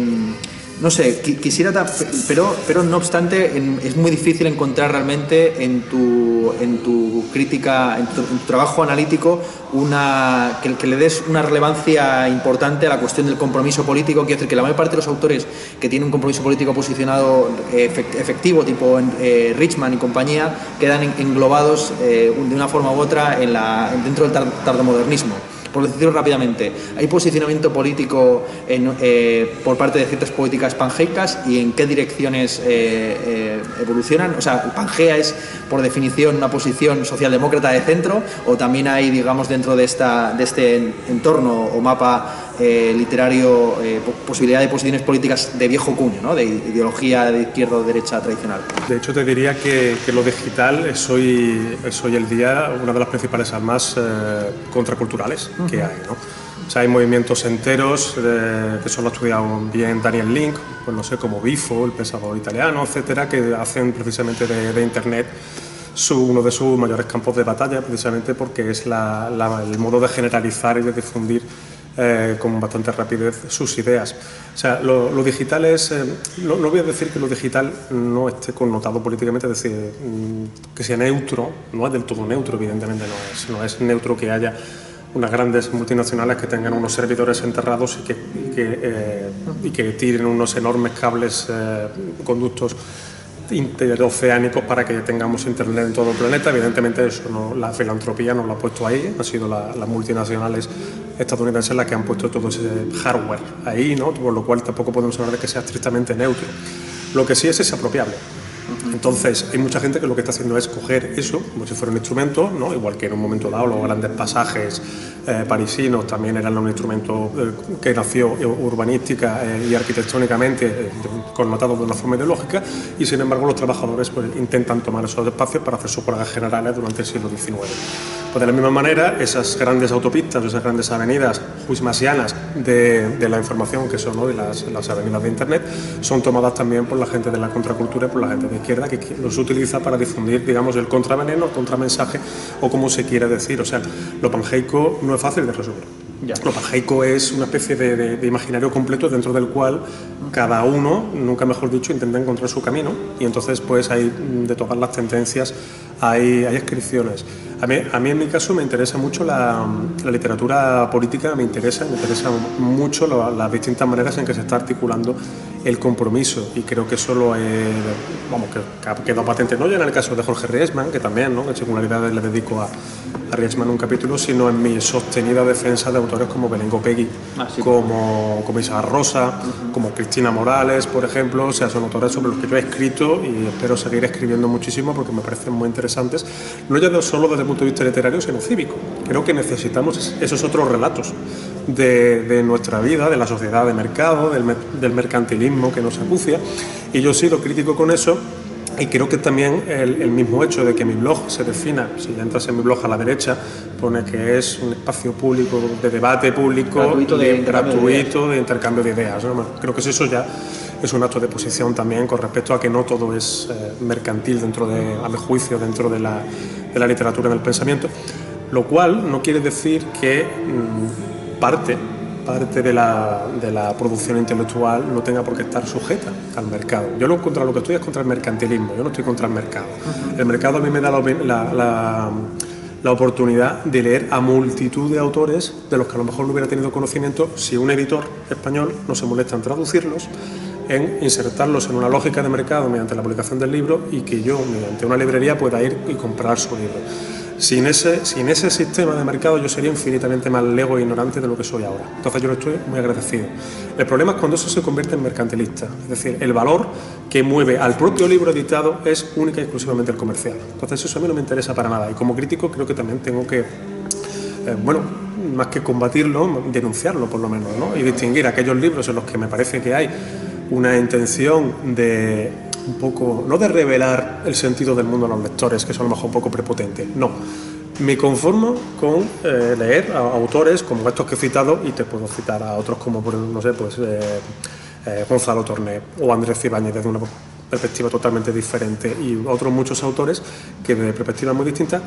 No sé, quisiera, pero, pero no obstante, en, es muy difícil encontrar realmente en tu, en tu crítica, en tu, en tu trabajo analítico, una, que, que le des una relevancia importante a la cuestión del compromiso político. Quiero decir que la mayor parte de los autores que tienen un compromiso político posicionado efectivo, tipo eh, Richman y compañía, quedan englobados eh, de una forma u otra en la, dentro del tardomodernismo. Por decirlo rápidamente, ¿hay posicionamiento político en, eh, por parte de ciertas políticas pangeicas y en qué direcciones eh, eh, evolucionan? O sea, ¿Pangea es, por definición, una posición socialdemócrata de centro, o también hay, digamos, dentro de, esta, de este entorno o mapa eh, literario eh, posibilidad de posiciones políticas de viejo cuño, ¿no? De ideología de izquierda o derecha tradicional? De hecho, te diría que, que lo digital es hoy, es hoy el día una de las principales armas eh, contraculturales que hay, ¿no? O sea, hay movimientos enteros eh, que solo ha estudiado bien Daniel Link, pues no sé, como Bifo, el pensador italiano, etcétera, que hacen precisamente de, de Internet su, uno de sus mayores campos de batalla, precisamente porque es la, la, el modo de generalizar y de difundir eh, con bastante rapidez sus ideas. O sea, lo, lo digital es, eh, no, no voy a decir que lo digital no esté connotado políticamente, es decir, que sea neutro, no es del todo neutro, evidentemente no es, no es neutro que haya unas grandes multinacionales que tengan unos servidores enterrados y que, y que, eh, y que tiren unos enormes cables, eh, conductos interoceánicos para que tengamos internet en todo el planeta. Evidentemente eso no, la filantropía no lo ha puesto ahí, han sido la, las multinacionales estadounidenses las que han puesto todo ese hardware ahí, ¿no? Por lo cual tampoco podemos hablar de que sea estrictamente neutro. Lo que sí es es apropiable. Entonces, hay mucha gente que lo que está haciendo es coger eso como si fuera un instrumento, ¿no? Igual que en un momento dado los grandes pasajes eh, parisinos también eran un instrumento eh, que nació urbanística eh, y arquitectónicamente eh, connotado de una forma ideológica, y sin embargo los trabajadores pues, intentan tomar esos espacios para hacer sus pruebas generales durante el siglo diecinueve. Pues de la misma manera, esas grandes autopistas, esas grandes avenidas huismasianas de, de la información que son, ¿no? de las, las avenidas de Internet, son tomadas también por la gente de la contracultura y por la gente de izquierda que los utiliza para difundir, digamos, el contraveneno, el contramensaje o como se quiere decir. O sea, lo pangeico no es fácil de resolver. Ya. Lo pangeico es una especie de, de, de imaginario completo dentro del cual cada uno, nunca mejor dicho, intenta encontrar su camino, y entonces pues hay de todas las tendencias, hay, hay inscripciones. A mí, a mí en mi caso me interesa mucho la, la literatura política, me interesa, me interesa mucho lo, las distintas maneras en que se está articulando el compromiso, y creo que eso lo he, vamos, que, que ha quedado patente no ya en el caso de Jorge Riesman, que también, ¿no? En singularidades le dedico a, a Riesman un capítulo, sino en mi sostenida defensa de autores como Belén Gopegui, ah, sí, como, como Isaac Rosa, uh-huh. como Cristina Morales, por ejemplo. O sea, son autores sobre los que yo he escrito y espero seguir escribiendo muchísimo porque me parecen muy interesantes, no ya solo desde el punto de vista literario, sino cívico. Creo que necesitamos esos otros relatos de, de nuestra vida, de la sociedad de mercado, del, del mercantilismo que nos acucia, y yo he sido crítico con eso. Y creo que también el, el mismo hecho de que mi blog se defina, si ya entras en mi blog a la derecha, pone que es un espacio público, de debate público, gratuito de, de, intercambio, gratuito de de intercambio de ideas, ¿no? Creo que eso ya es un acto de posición también con respecto a que no todo es eh, mercantil dentro de, a mi juicio, dentro de la, de la literatura y del pensamiento, lo cual no quiere decir que mmm, parte... parte de la, de la producción intelectual no tenga por qué estar sujeta al mercado. Yo lo, contra lo que estoy es contra el mercantilismo, yo no estoy contra el mercado. Uh-huh. El mercado a mí me da la, la, la, la oportunidad de leer a multitud de autores de los que a lo mejor no hubiera tenido conocimiento si un editor español no se molesta en traducirlos, en insertarlos en una lógica de mercado mediante la publicación del libro, y que yo, mediante una librería, pueda ir y comprar su libro. Sin ese, sin ese sistema de mercado yo sería infinitamente más lego e ignorante de lo que soy ahora. Entonces yo lo estoy muy agradecido. El problema es cuando eso se convierte en mercantilista. Es decir, el valor que mueve al propio libro editado es única y exclusivamente el comercial. Entonces eso a mí no me interesa para nada. Y como crítico creo que también tengo que, eh, bueno, más que combatirlo, denunciarlo por lo menos, ¿no? Y distinguir aquellos libros en los que me parece que hay una intención de... un poco, no de revelar el sentido del mundo a los lectores, que son a lo mejor un poco prepotentes, no. Me conformo con eh, leer a autores como estos que he citado, y te puedo citar a otros como, no sé, pues eh, eh, Gonzalo Torné o Andrés Ibáñez desde una perspectiva totalmente diferente, y otros muchos autores que desde perspectivas muy distintas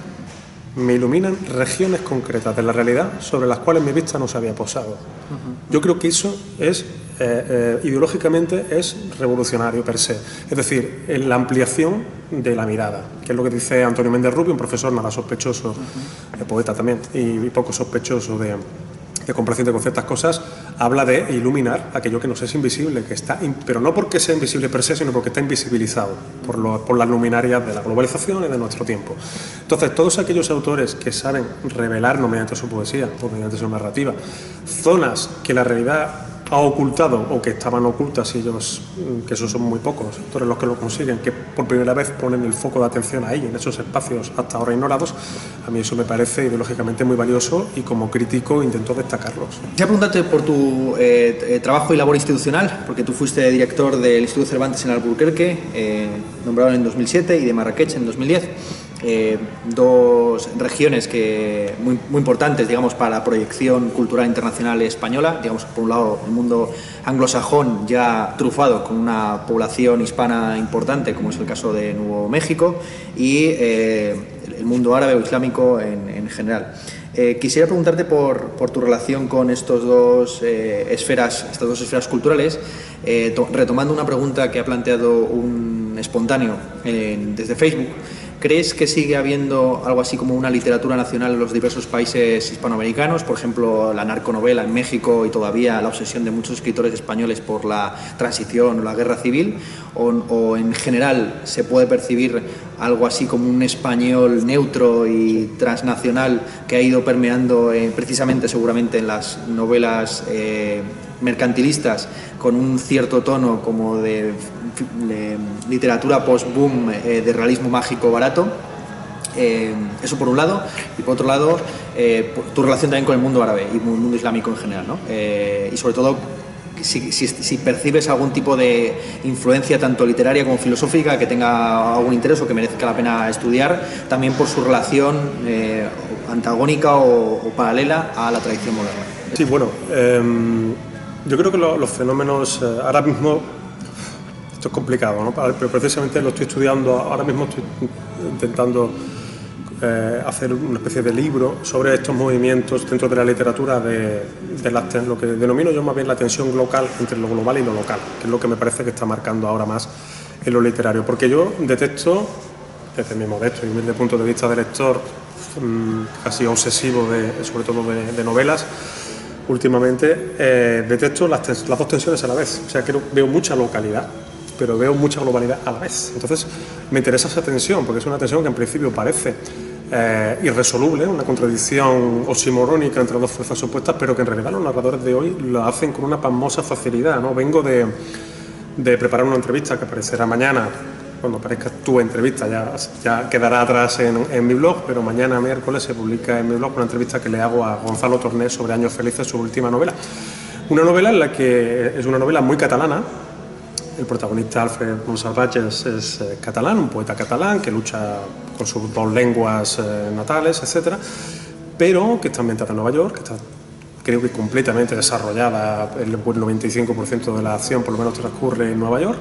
me iluminan regiones concretas de la realidad sobre las cuales mi vista no se había posado. Uh-huh. Yo creo que eso es, eh, eh, ideológicamente, es revolucionario per se. Es decir, la ampliación de la mirada, que es lo que dice Antonio Méndez Rubio, un profesor nada sospechoso, uh-huh. poeta también, y, y poco sospechoso de... de complaciente con ciertas cosas, habla de iluminar aquello que nos es invisible, que está, pero no porque sea invisible per se, sino porque está invisibilizado por, lo, por las luminarias de la globalización y de nuestro tiempo. Entonces, todos aquellos autores que saben revelarnos mediante su poesía o mediante su narrativa zonas que la realidad ha ocultado o que estaban ocultas, y ellos, que esos son muy pocos los autores los que lo consiguen, que por primera vez ponen el foco de atención ahí, en esos espacios hasta ahora ignorados, a mí eso me parece ideológicamente muy valioso, y como crítico intento destacarlos. Quería preguntarte por tu eh, trabajo y labor institucional, porque tú fuiste director del Instituto Cervantes en Alburquerque, eh, nombrado en dos mil siete, y de Marrakech en dos mil diez. eh, dos regiones que muy, muy importantes, digamos, para la proyección cultural internacional española. Digamos, por un lado, el mundo anglosajón ya trufado con una población hispana importante, como es el caso de Nuevo México, y eh, el mundo árabe o islámico en, en general. Eh, quisiera preguntarte por, por tu relación con estos dos, eh, esferas, estas dos esferas culturales, eh, retomando una pregunta que ha planteado un espontáneo eh, desde Facebook. ¿Crees que sigue habiendo algo así como una literatura nacional en los diversos países hispanoamericanos? Por ejemplo, la narconovela en México y todavía la obsesión de muchos escritores españoles por la transición o la guerra civil. O, o en general se puede percibir algo así como un español neutro y transnacional que ha ido permeando eh, precisamente seguramente en las novelas eh, mercantilistas, con un cierto tono como de, de literatura post-boom, eh, de realismo mágico barato. Eh, eso por un lado, y por otro lado eh, tu relación también con el mundo árabe y el mundo islámico en general, ¿no? Eh, y sobre todo si, si, si percibes algún tipo de influencia tanto literaria como filosófica que tenga algún interés o que merezca la pena estudiar, también por su relación eh, antagónica o, o paralela a la tradición moderna. Sí, bueno, eh, yo creo que lo, los fenómenos eh, ahora mismo, esto es complicado, ¿no? Pero precisamente lo estoy estudiando, ahora mismo estoy intentando eh, hacer una especie de libro sobre estos movimientos dentro de la literatura, de, de la, lo que denomino yo más bien la tensión local entre lo global y lo local, que es lo que me parece que está marcando ahora más en lo literario, porque yo detecto, desde mi modesto y humilde punto de vista de lector, mmm, casi obsesivo, de, sobre todo de, de novelas, últimamente eh, detecto las, las dos tensiones a la vez. O sea, que veo mucha localidad, pero veo mucha globalidad a la vez. Entonces, me interesa esa tensión, porque es una tensión que en principio parece eh, irresoluble, una contradicción oximorónica entre dos fuerzas opuestas, pero que en realidad los narradores de hoy lo hacen con una pasmosa facilidad, ¿no? Vengo de, de preparar una entrevista que aparecerá mañana. Cuando aparezca tu entrevista ya, ya quedará atrás en, en mi blog, pero mañana miércoles se publica en mi blog una entrevista que le hago a Gonzalo Torné sobre Años Felices, su última novela. Una novela en la que es una novela muy catalana. El protagonista, Alfred Monsalvatges, es eh, catalán, un poeta catalán que lucha con sus dos lenguas eh, natales, etcétera, pero que está ambientada en Nueva York, que está, creo que completamente desarrollada, el noventa y cinco por ciento de la acción por lo menos transcurre en Nueva York.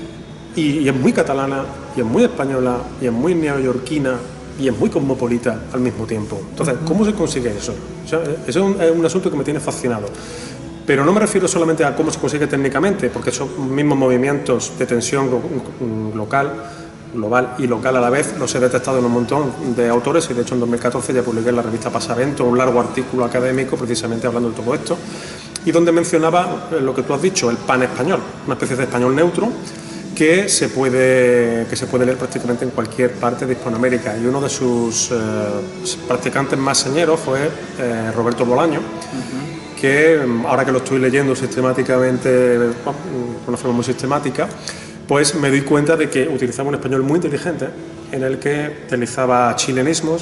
Y, y es muy catalana, y es muy española, y es muy neoyorquina, y es muy cosmopolita al mismo tiempo. Entonces, ¿cómo se consigue eso? O sea, eso es un, es un asunto que me tiene fascinado. Pero no me refiero solamente a cómo se consigue técnicamente, porque esos mismos movimientos de tensión local, global y local a la vez los he detectado en un montón de autores, y de hecho en dos mil catorce ya publiqué en la revista Pasavento un largo artículo académico precisamente hablando de todo esto, y donde mencionaba lo que tú has dicho, el pan español, una especie de español neutro, que se puede, que se puede leer prácticamente en cualquier parte de Hispanoamérica. Y uno de sus eh, practicantes más señeros fue eh, Roberto Bolaño, uh-huh. que ahora que lo estoy leyendo sistemáticamente, de una forma muy sistemática, pues me doy cuenta de que utilizaba un español muy inteligente, en el que deslizaba chilenismos,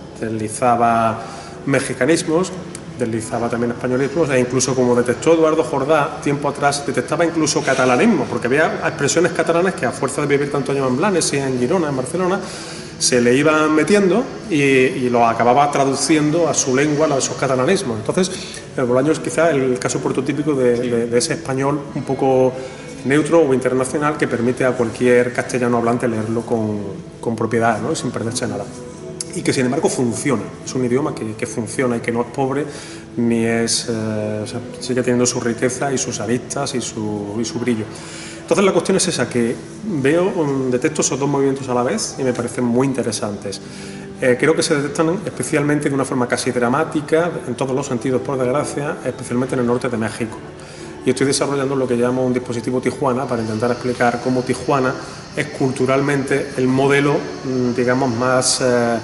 deslizaba mexicanismos, deslizaba también españolismos, e incluso, como detectó Eduardo Jordá tiempo atrás, detectaba incluso catalanismo, porque había expresiones catalanas que a fuerza de vivir tanto años en Blanes y en Girona, en Barcelona, se le iban metiendo y, y lo acababa traduciendo a su lengua, a esos catalanismos. Entonces, el Bolaño es quizá el caso prototípico de, de, de ese español un poco neutro o internacional que permite a cualquier castellano hablante leerlo con, con propiedad, ¿no? Sin perderse nada. Y que sin embargo funciona, es un idioma que, que funciona y que no es pobre, ni es, eh, o sea, sigue teniendo su riqueza y sus aristas y su, y su brillo. Entonces la cuestión es esa, que veo, um, detecto esos dos movimientos a la vez y me parecen muy interesantes. Eh, creo que se detectan especialmente de una forma casi dramática, en todos los sentidos por desgracia, especialmente en el norte de México. Y estoy desarrollando lo que llamo un dispositivo Tijuana para intentar explicar cómo Tijuana es culturalmente el modelo, digamos, más... Eh,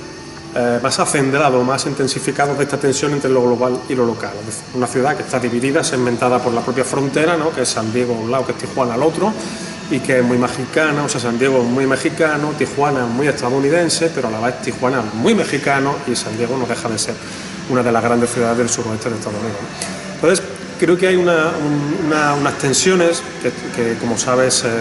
Eh, más acendrado, más intensificado de esta tensión entre lo global y lo local. Es decir, una ciudad que está dividida, segmentada por la propia frontera, ¿no? Que es San Diego a un lado, que es Tijuana al otro, y que es muy mexicana, o sea, San Diego es muy mexicano, Tijuana es muy estadounidense, pero a la vez Tijuana es muy mexicano y San Diego no deja de ser una de las grandes ciudades del suroeste de Estados Unidos, ¿no? Entonces, creo que hay una, una, unas tensiones que, que como sabes, eh,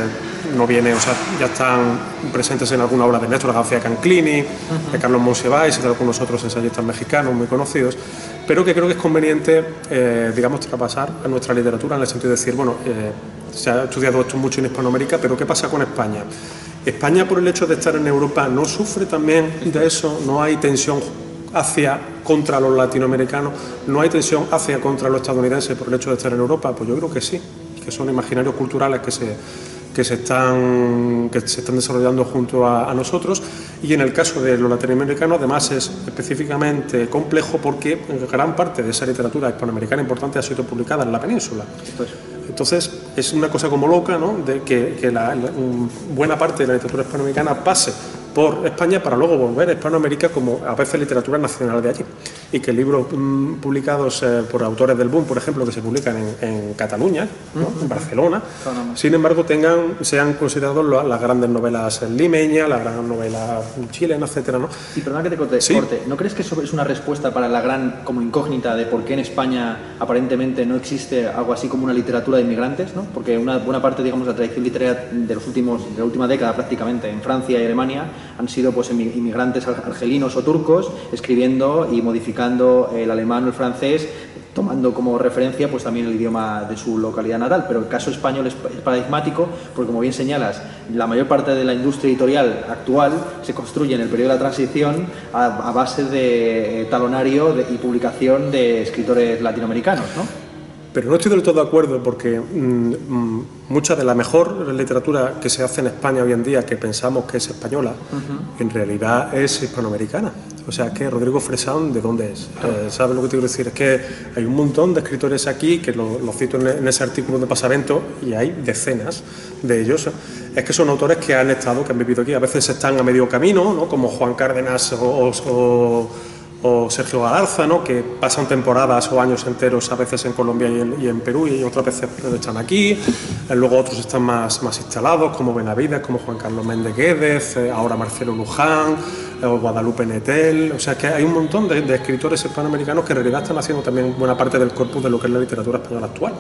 no viene, o sea, ya están presentes en alguna obra de Néstor García Canclini, uh-huh. de Carlos Monsiváis y de algunos otros ensayistas mexicanos muy conocidos, pero que creo que es conveniente, eh, digamos, traspasar a nuestra literatura en el sentido de decir, bueno, eh, se ha estudiado esto mucho en Hispanoamérica, pero ¿qué pasa con España? España, por el hecho de estar en Europa, ¿no sufre también de eso? ¿No hay tensión hacia contra los latinoamericanos? ¿No hay tensión hacia contra los estadounidenses por el hecho de estar en Europa? Pues yo creo que sí, que son imaginarios culturales que se, que se, están, que se están desarrollando junto a, a nosotros, y en el caso de los latinoamericanos además es específicamente complejo porque gran parte de esa literatura hispanoamericana importante ha sido publicada en la península. Entonces es una cosa como loca, ¿no?, de que, que la, la, buena parte de la literatura hispanoamericana pase por España para luego volver a Hispanoamérica como a veces literatura nacional de allí, y que libros mmm, publicados eh, por autores del boom, por ejemplo, que se publican en, en Cataluña, ¿no?, uh-huh. en Barcelona, uh-huh. sin embargo tengan, sean considerados lo, las grandes novelas limeñas, las grandes novelas chilenas, etcétera, ¿no? Y perdona que te corte, ¿Sí? corte, ¿no crees que eso es una respuesta para la gran como incógnita de por qué en España aparentemente no existe algo así como una literatura de inmigrantes, ¿no? Porque una buena parte, digamos, de la tradición literaria de los últimos, de la última década prácticamente en Francia y Alemania han sido pues inmigrantes argelinos o turcos escribiendo y modificando el alemán o el francés, tomando como referencia pues también el idioma de su localidad natal. Pero el caso español es paradigmático porque, como bien señalas, la mayor parte de la industria editorial actual se construye en el periodo de la transición a, a base de talonario de, y publicación de escritores latinoamericanos, ¿no? Pero no estoy del todo de acuerdo porque mmm, mucha de la mejor literatura que se hace en España hoy en día, que pensamos que es española, uh-huh. en realidad es hispanoamericana. O sea, es que Rodrigo Fresán, ¿de dónde es? Eh, ¿Sabes lo que te quiero decir? Es que hay un montón de escritores aquí, que lo, lo cito en, en ese artículo de Pasavento, y hay decenas de ellos. Es que son autores que han estado, que han vivido aquí. A veces están a medio camino, ¿no?, como Juan Cárdenas o... o, o o Sergio Galarza, ¿no?, que pasan temporadas o años enteros a veces en Colombia y en, y en Perú, y otras veces están aquí. Luego otros están más, más instalados, como Benavides, como Juan Carlos Méndez Guédez, ahora Marcelo Luján, o Guadalupe Nettel. O sea, que hay un montón de, de escritores hispanoamericanos que en realidad están haciendo también buena parte del corpus de lo que es la literatura española actual.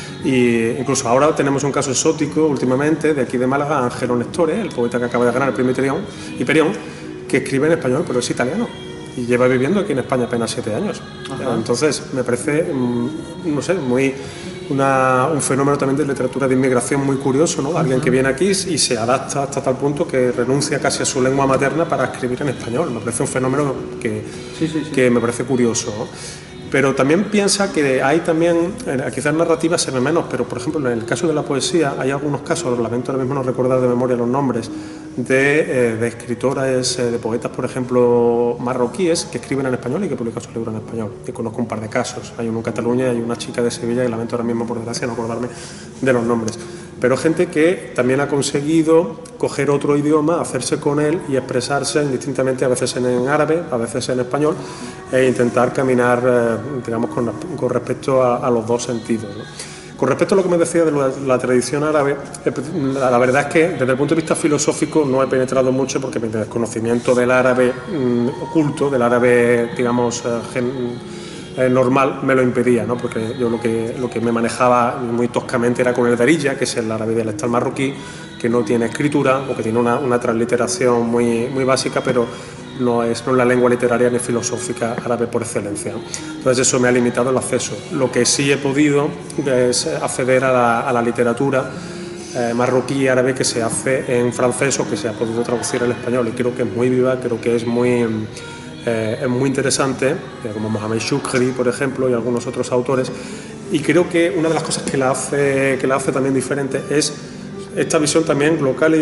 Y incluso ahora tenemos un caso exótico últimamente de aquí de Málaga, Ángelo Nestore, el poeta que acaba de ganar el premio Hiperión, que escribe en español, pero es italiano. Y lleva viviendo aquí en España apenas siete años. Ajá. Entonces, me parece, no sé, muy una, un fenómeno también de literatura de inmigración muy curioso, ¿no? Alguien que viene aquí y se adapta hasta tal punto que renuncia casi a su lengua materna para escribir en español. Me parece un fenómeno que, sí, sí, sí. que me parece curioso, ¿no? Pero también piensa que hay también, quizás narrativa se ve menos, pero por ejemplo en el caso de la poesía hay algunos casos, lamento ahora mismo no recordar de memoria los nombres, de, eh, de escritoras, eh, de poetas, por ejemplo, marroquíes que escriben en español y que publican sus libros en español. Y conozco un par de casos, hay uno en Cataluña y hay una chica de Sevilla, y lamento ahora mismo por desgracia no acordarme de los nombres. Pero gente que también ha conseguido coger otro idioma, hacerse con él y expresarse indistintamente, a veces en árabe, a veces en español, e intentar caminar, eh, digamos, con, con respecto a, a los dos sentidos, ¿no? Con respecto a lo que me decía de la, la tradición árabe, la, la verdad es que desde el punto de vista filosófico no he penetrado mucho porque mi desconocimiento del árabe mmm, oculto, del árabe, digamos, eh, gen, eh, normal, me lo impedía, ¿no? Porque yo lo que, lo que me manejaba muy toscamente era con el darija, que es el árabe dialectal marroquí, que no tiene escritura o que tiene una, una transliteración muy, muy básica, pero no es, no es la lengua literaria ni filosófica árabe por excelencia, ¿no? Entonces eso me ha limitado el acceso. Lo que sí he podido es acceder a la, a la literatura eh, marroquí árabe que se hace en francés o que se ha podido traducir al español, y creo que es muy viva, creo que es muy, eh, es muy interesante, eh, como Mohamed Choukri, por ejemplo, y algunos otros autores, y creo que una de las cosas que la hace, que la hace también diferente es esta visión también local y,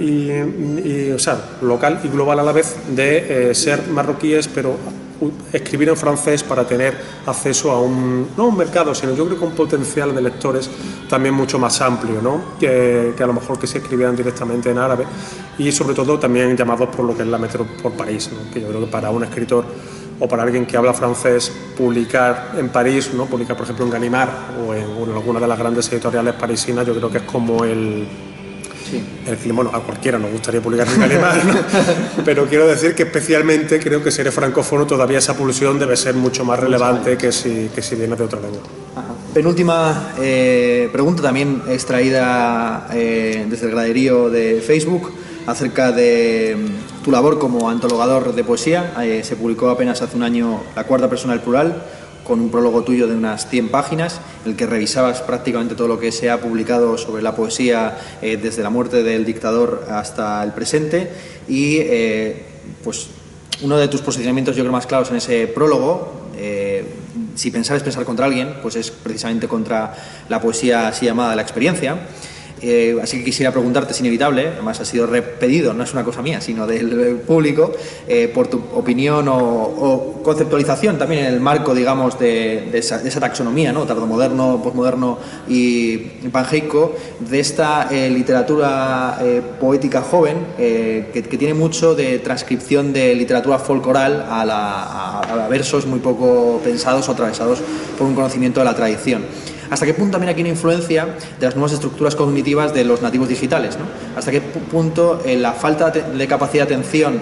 y, y, y o sea, local y global a la vez de eh, ser marroquíes, pero escribir en francés para tener acceso a un, no un mercado, sino yo creo que un potencial de lectores también mucho más amplio, ¿no? que, que a lo mejor que se escribieran directamente en árabe, y sobre todo también llamados por lo que es la metrópoli por París, ¿no? Que yo creo que para un escritor o para alguien que habla francés, publicar en París, ¿no? Publicar por ejemplo en Gallimard o en, o en alguna de las grandes editoriales parisinas, yo creo que es como el, sí. el bueno, a cualquiera nos gustaría publicar en Gallimard, ¿no? Pero quiero decir que especialmente creo que si eres francófono todavía esa pulsión debe ser mucho más relevante que si, que si vienes de otra lengua. Ajá. Penúltima eh, pregunta, también extraída eh, desde el graderío de Facebook, acerca de tu labor como antologador de poesía. Eh, se publicó apenas hace un año La cuarta persona del plural, con un prólogo tuyo de unas cien páginas, en el que revisabas prácticamente todo lo que se ha publicado sobre la poesía eh, desde la muerte del dictador hasta el presente. Y eh, pues uno de tus posicionamientos, yo creo, más claros en ese prólogo, eh, si pensar es pensar contra alguien, pues es precisamente contra la poesía así llamada de la experiencia. Eh, así que quisiera preguntarte, es inevitable, además ha sido repetido, no es una cosa mía, sino del público, eh, por tu opinión o, o conceptualización también en el marco, digamos, de, de, esa, de esa taxonomía, ¿no? Tardomoderno, posmoderno y panjeico, de esta eh, literatura eh, poética joven eh, que, que tiene mucho de transcripción de literatura folcloral a, la, a, a versos muy poco pensados o atravesados por un conocimiento de la tradición. ¿Hasta qué punto también aquí hay una influencia de las nuevas estructuras cognitivas de los nativos digitales, ¿no? ¿Hasta qué punto eh, la falta de capacidad de atención,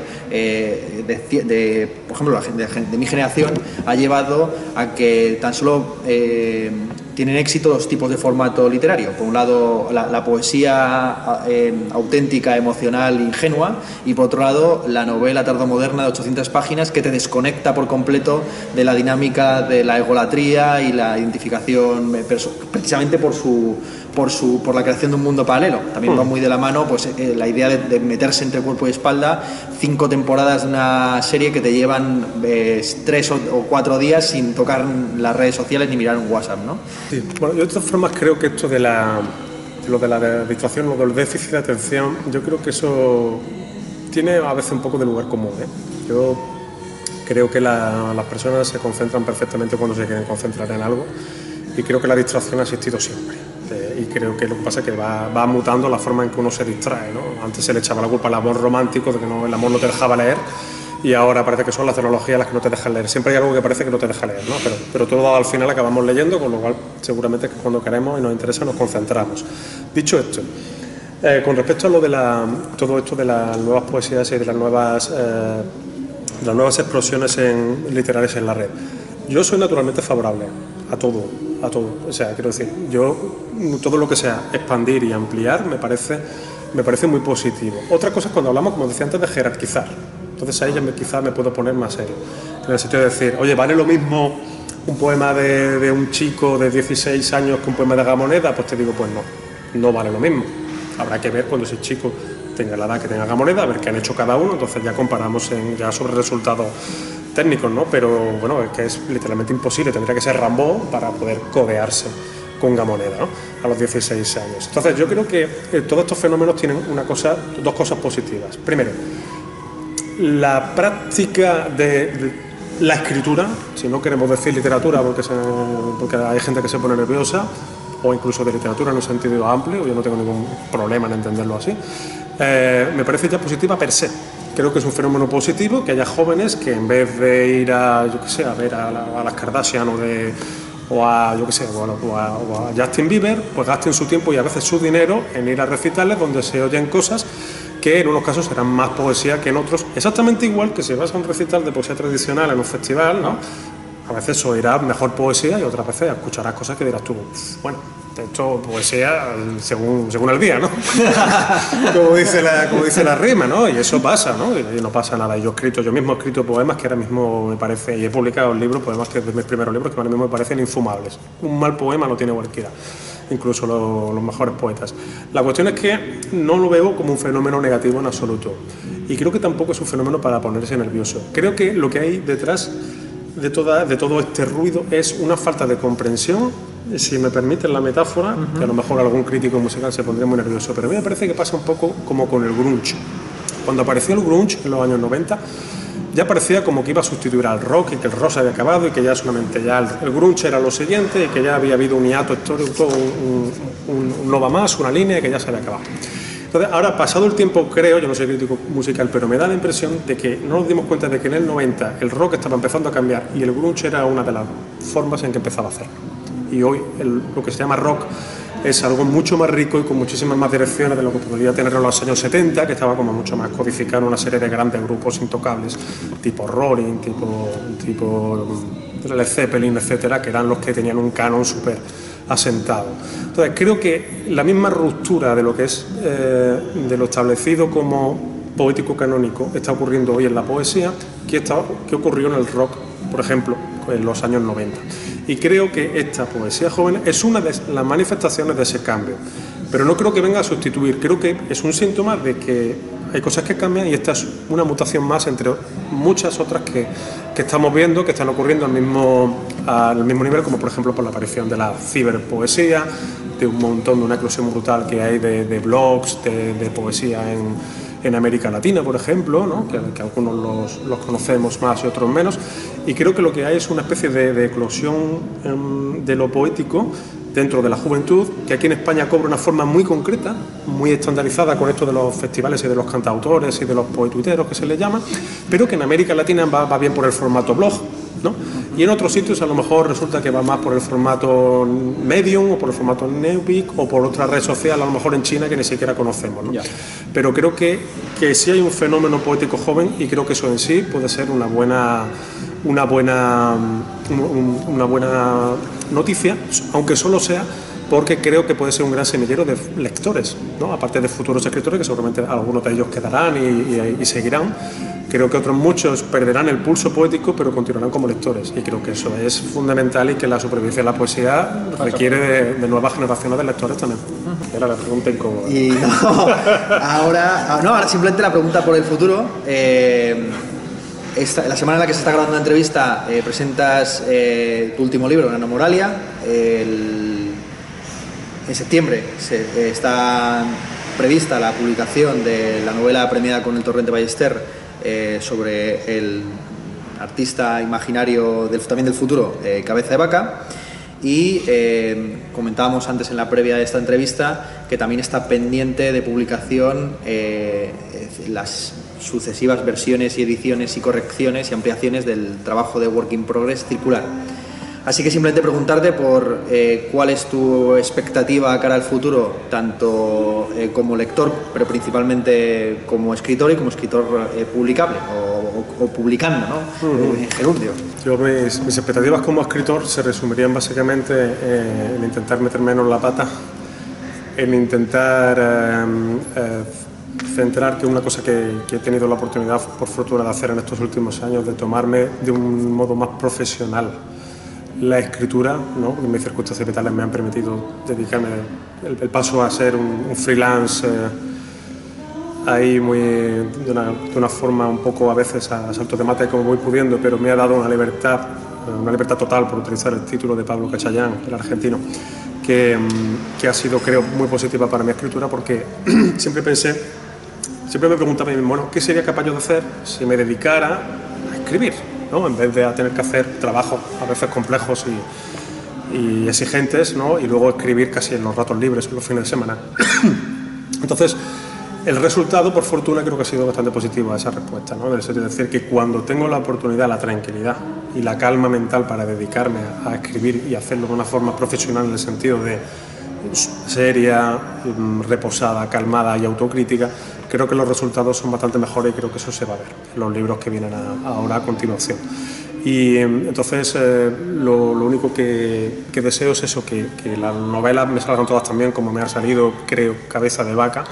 eh, de, de, por ejemplo, de, de mi generación, ha llevado a que tan solo eh, tienen éxito dos tipos de formato literario? Por un lado, la, la poesía eh, auténtica, emocional, ingenua, y por otro lado, la novela tardomoderna de ochocientas páginas que te desconecta por completo de la dinámica de la egolatría y la identificación, eh, precisamente por su, por su por la creación de un mundo paralelo. También va muy de la mano pues eh, la idea de, de meterse entre cuerpo y espalda, cinco temporadas de una serie que te llevan eh, tres o, o cuatro días sin tocar las redes sociales ni mirar un WhatsApp, ¿no? Sí. Bueno, yo de todas formas creo que esto de la lo de la distracción, lo del déficit de atención, yo creo que eso tiene a veces un poco de lugar común, ¿eh? Yo creo que la, las personas se concentran perfectamente cuando se quieren concentrar en algo, y creo que la distracción ha existido siempre. Y creo que lo que pasa es que va, va mutando la forma en que uno se distrae, ¿no? Antes se le echaba la culpa al amor romántico, de que no, el amor no te dejaba leer, y ahora parece que son las tecnologías las que no te dejan leer. Siempre hay algo que parece que no te deja leer, ¿no? Pero, pero todo al final acabamos leyendo, con lo cual seguramente que cuando queremos y nos interesa nos concentramos. Dicho esto, eh, con respecto a lo de la, todo esto de las nuevas poesías y de las nuevas, eh, de las nuevas explosiones en, literarias en la red, yo soy naturalmente favorable a todo, a todo. O sea, quiero decir, yo todo lo que sea expandir y ampliar me parece, me parece muy positivo. Otra cosa es cuando hablamos, como decía antes, de jerarquizar. Entonces ahí ya me, quizás me puedo poner más serio, en el sentido de decir, oye, ¿vale lo mismo un poema de, de un chico de dieciséis años que un poema de Gamoneda? Pues te digo, pues no, no vale lo mismo. Habrá que ver cuando ese chico tenga la edad que tenga Gamoneda, a ver qué han hecho cada uno, entonces ya comparamos en, ya sobre resultados técnicos, ¿no? Pero bueno, es que es literalmente imposible, tendría que ser Rimbaud para poder codearse con Gamoneda, ¿no? A los dieciséis años. Entonces yo creo que eh, todos estos fenómenos tienen una cosa, dos cosas positivas. Primero, la práctica de, de la escritura, si no queremos decir literatura porque, se, porque hay gente que se pone nerviosa, o incluso de literatura en un sentido amplio, yo no tengo ningún problema en entenderlo así, eh, me parece ya positiva per se. Creo que es un fenómeno positivo que haya jóvenes que en vez de ir a, yo qué sé, a ver a, la, a las Kardashian o, de, o a, yo qué sé, o a, o, a, o a Justin Bieber, pues gasten su tiempo y a veces su dinero en ir a recitales donde se oyen cosas que en unos casos serán más poesía que en otros, exactamente igual que si vas a un recital de poesía tradicional en un festival, ¿no? A veces oirás mejor poesía y otras veces escucharás cosas que dirás tú, bueno, esto poesía según, según el día, ¿no? como, dice la, como dice la rima, ¿no? Y eso pasa, ¿no? Y no pasa nada. Yo he escrito, yo mismo he escrito poemas que ahora mismo me parece, y he publicado libros, poemas que de mis primeros libros que ahora mismo me parecen infumables. Un mal poema lo tiene cualquiera, incluso los, los mejores poetas. La cuestión es que no lo veo como un fenómeno negativo en absoluto. Y creo que tampoco es un fenómeno para ponerse nervioso. Creo que lo que hay detrás de, toda, de todo este ruido es una falta de comprensión, si me permiten la metáfora, uh-huh. que a lo mejor algún crítico musical se pondría muy nervioso, pero a mí me parece que pasa un poco como con el grunge. Cuando apareció el grunge en los años noventa, ya parecía como que iba a sustituir al rock y que el rock se había acabado y que ya solamente ya el, el grunge era lo siguiente y que ya había habido un hiato histórico, un, un, un no va más, una línea y que ya se había acabado. Entonces, ahora, pasado el tiempo, creo, yo no soy crítico musical, pero me da la impresión de que no nos dimos cuenta de que en el noventa el rock estaba empezando a cambiar y el grunge era una de las formas en que empezaba a hacerlo. Y hoy el, lo que se llama rock es algo mucho más rico y con muchísimas más direcciones de lo que podría tener en los años setenta, que estaba como mucho más codificado en una serie de grandes grupos intocables, tipo Rolling, tipo, tipo Led Zeppelin, etcétera, que eran los que tenían un canon súper asentado. Entonces, creo que la misma ruptura de lo que es eh, de lo establecido como poético canónico está ocurriendo hoy en la poesía, que, está, que ocurrió en el rock, por ejemplo, en los años noventa. Y creo que esta poesía joven es una de las manifestaciones de ese cambio, pero no creo que venga a sustituir, creo que es un síntoma de que hay cosas que cambian y esta es una mutación más entre muchas otras que, que estamos viendo, que están ocurriendo al mismo, al mismo nivel, como por ejemplo por la aparición de la ciberpoesía, de un montón de una eclosión brutal que hay de, de blogs, de, de poesía en, en América Latina, por ejemplo, ¿no? que, que algunos los, los conocemos más y otros menos, y creo que lo que hay es una especie de, de eclosión um, de lo poético dentro de la juventud, que aquí en España cobra una forma muy concreta, muy estandarizada con esto de los festivales y de los cantautores y de los poetuiteros que se les llama, pero que en América Latina va, va bien por el formato blog, ¿no? Y en otros sitios a lo mejor resulta que va más por el formato Medium o por el formato Neopic o por otra red social, a lo mejor en China que ni siquiera conocemos, ¿no? Yeah. Pero creo que, que sí hay un fenómeno poético joven y creo que eso en sí puede ser una buena, una buena, una buena noticia, aunque solo sea porque creo que puede ser un gran semillero de lectores, ¿no? Aparte de futuros escritores, que seguramente algunos de ellos quedarán y, y, y seguirán. Creo que otros muchos perderán el pulso poético, pero continuarán como lectores. Y creo que eso es fundamental y que la supervivencia de la poesía requiere de, de nuevas generaciones de lectores también. Era la pregunta incómoda. Y no, ahora, no, ahora simplemente la pregunta por el futuro. Eh, esta, la semana en la que se está grabando la entrevista eh, presentas eh, tu último libro, Nano Moralia. El, en septiembre se, eh, está prevista la publicación de la novela premiada con el Torrente Ballester eh, sobre el artista imaginario del, también del futuro, eh, Cabeza de Vaca. Y eh, comentábamos antes en la previa de esta entrevista que también está pendiente de publicación eh, las sucesivas versiones y ediciones y correcciones y ampliaciones del trabajo de Work in Progress Circular. Así que simplemente preguntarte por eh, cuál es tu expectativa cara al futuro, tanto eh, como lector, pero principalmente como escritor y como escritor eh, publicable o, o, o publicando, ¿no? Uh-huh. En gerundio. Yo, mis, mis expectativas como escritor se resumirían básicamente eh, en intentar meter menos la pata, en intentar eh, eh, centrar, que es una cosa que, que he tenido la oportunidad, por fortuna, de hacer en estos últimos años, de tomarme de un modo más profesional la escritura, ¿no? Porque mis circunstancias vitales me han permitido dedicarme el, el paso a ser un, un freelance eh, ahí muy, de, una, de una forma un poco a veces a salto de mata como voy pudiendo, pero me ha dado una libertad, una libertad total, por utilizar el título de Pablo Cachayán, el argentino, que, que ha sido, creo, muy positiva para mi escritura, porque siempre pensé, siempre me preguntaba a mí mismo, bueno, ¿qué sería capaz yo de hacer si me dedicara a escribir, ¿no? En vez de a tener que hacer trabajos a veces complejos y, y exigentes, ¿no? Y luego escribir casi en los ratos libres, en los fines de semana. Entonces, el resultado, por fortuna, creo que ha sido bastante positivo a esa respuesta, ¿no? Es decir, que cuando tengo la oportunidad, la tranquilidad y la calma mental para dedicarme a, a escribir y hacerlo de una forma profesional, en el sentido de seria, reposada, calmada y autocrítica, creo que los resultados son bastante mejores y creo que eso se va a ver en los libros que vienen a, ahora a continuación. Y entonces eh, lo, lo único que, que deseo es eso, que, que las novelas me salgan todas también como me ha salido, creo, Cabeza de Vaca.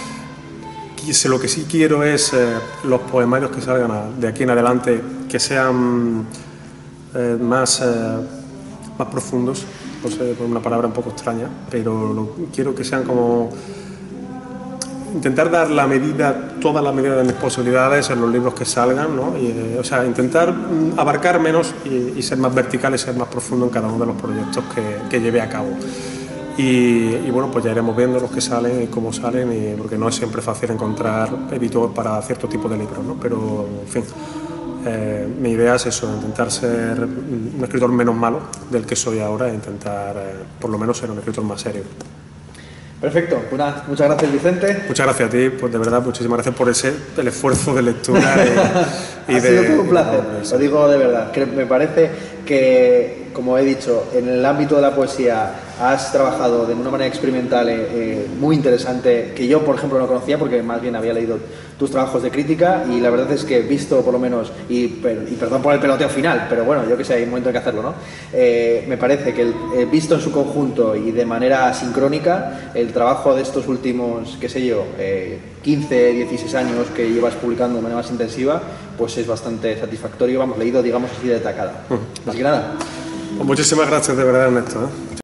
Y lo que sí quiero es eh, los poemarios que salgan a, de aquí en adelante, que sean eh, más, eh, más profundos. No sé, una palabra un poco extraña, pero lo, quiero que sean como intentar dar la medida, toda la medida de mis posibilidades en los libros que salgan, ¿no? Y, eh, o sea, intentar abarcar menos y, y ser más vertical y ser más profundo en cada uno de los proyectos que, que lleve a cabo. Y, y bueno, pues ya iremos viendo los que salen y cómo salen, y, porque no es siempre fácil encontrar editor para cierto tipo de libros, ¿no? Pero, en fin. Eh, mi idea es eso, intentar ser un escritor menos malo del que soy ahora e intentar eh, por lo menos ser un escritor más serio. Perfecto, pues nada, muchas gracias, Vicente. Muchas gracias a ti, pues de verdad, muchísimas gracias por ese el esfuerzo de lectura y, y ha de... sido todo un placer, lo digo de verdad, que me parece que como he dicho, en el ámbito de la poesía has trabajado de una manera experimental eh, eh, muy interesante, que yo, por ejemplo, no conocía porque más bien había leído tus trabajos de crítica, y la verdad es que he visto, por lo menos, y, per, y perdón por el peloteo final, pero bueno, yo que sé, hay un momento en que hacerlo, ¿no? Eh, me parece que el, eh, visto en su conjunto y de manera sincrónica, el trabajo de estos últimos, qué sé yo, eh, quince, dieciséis años que llevas publicando de manera más intensiva, pues es bastante satisfactorio, vamos, leído, digamos así, de tacada. Uh-huh. Así que nada. Pues muchísimas gracias, de verdad, Ernesto, ¿eh?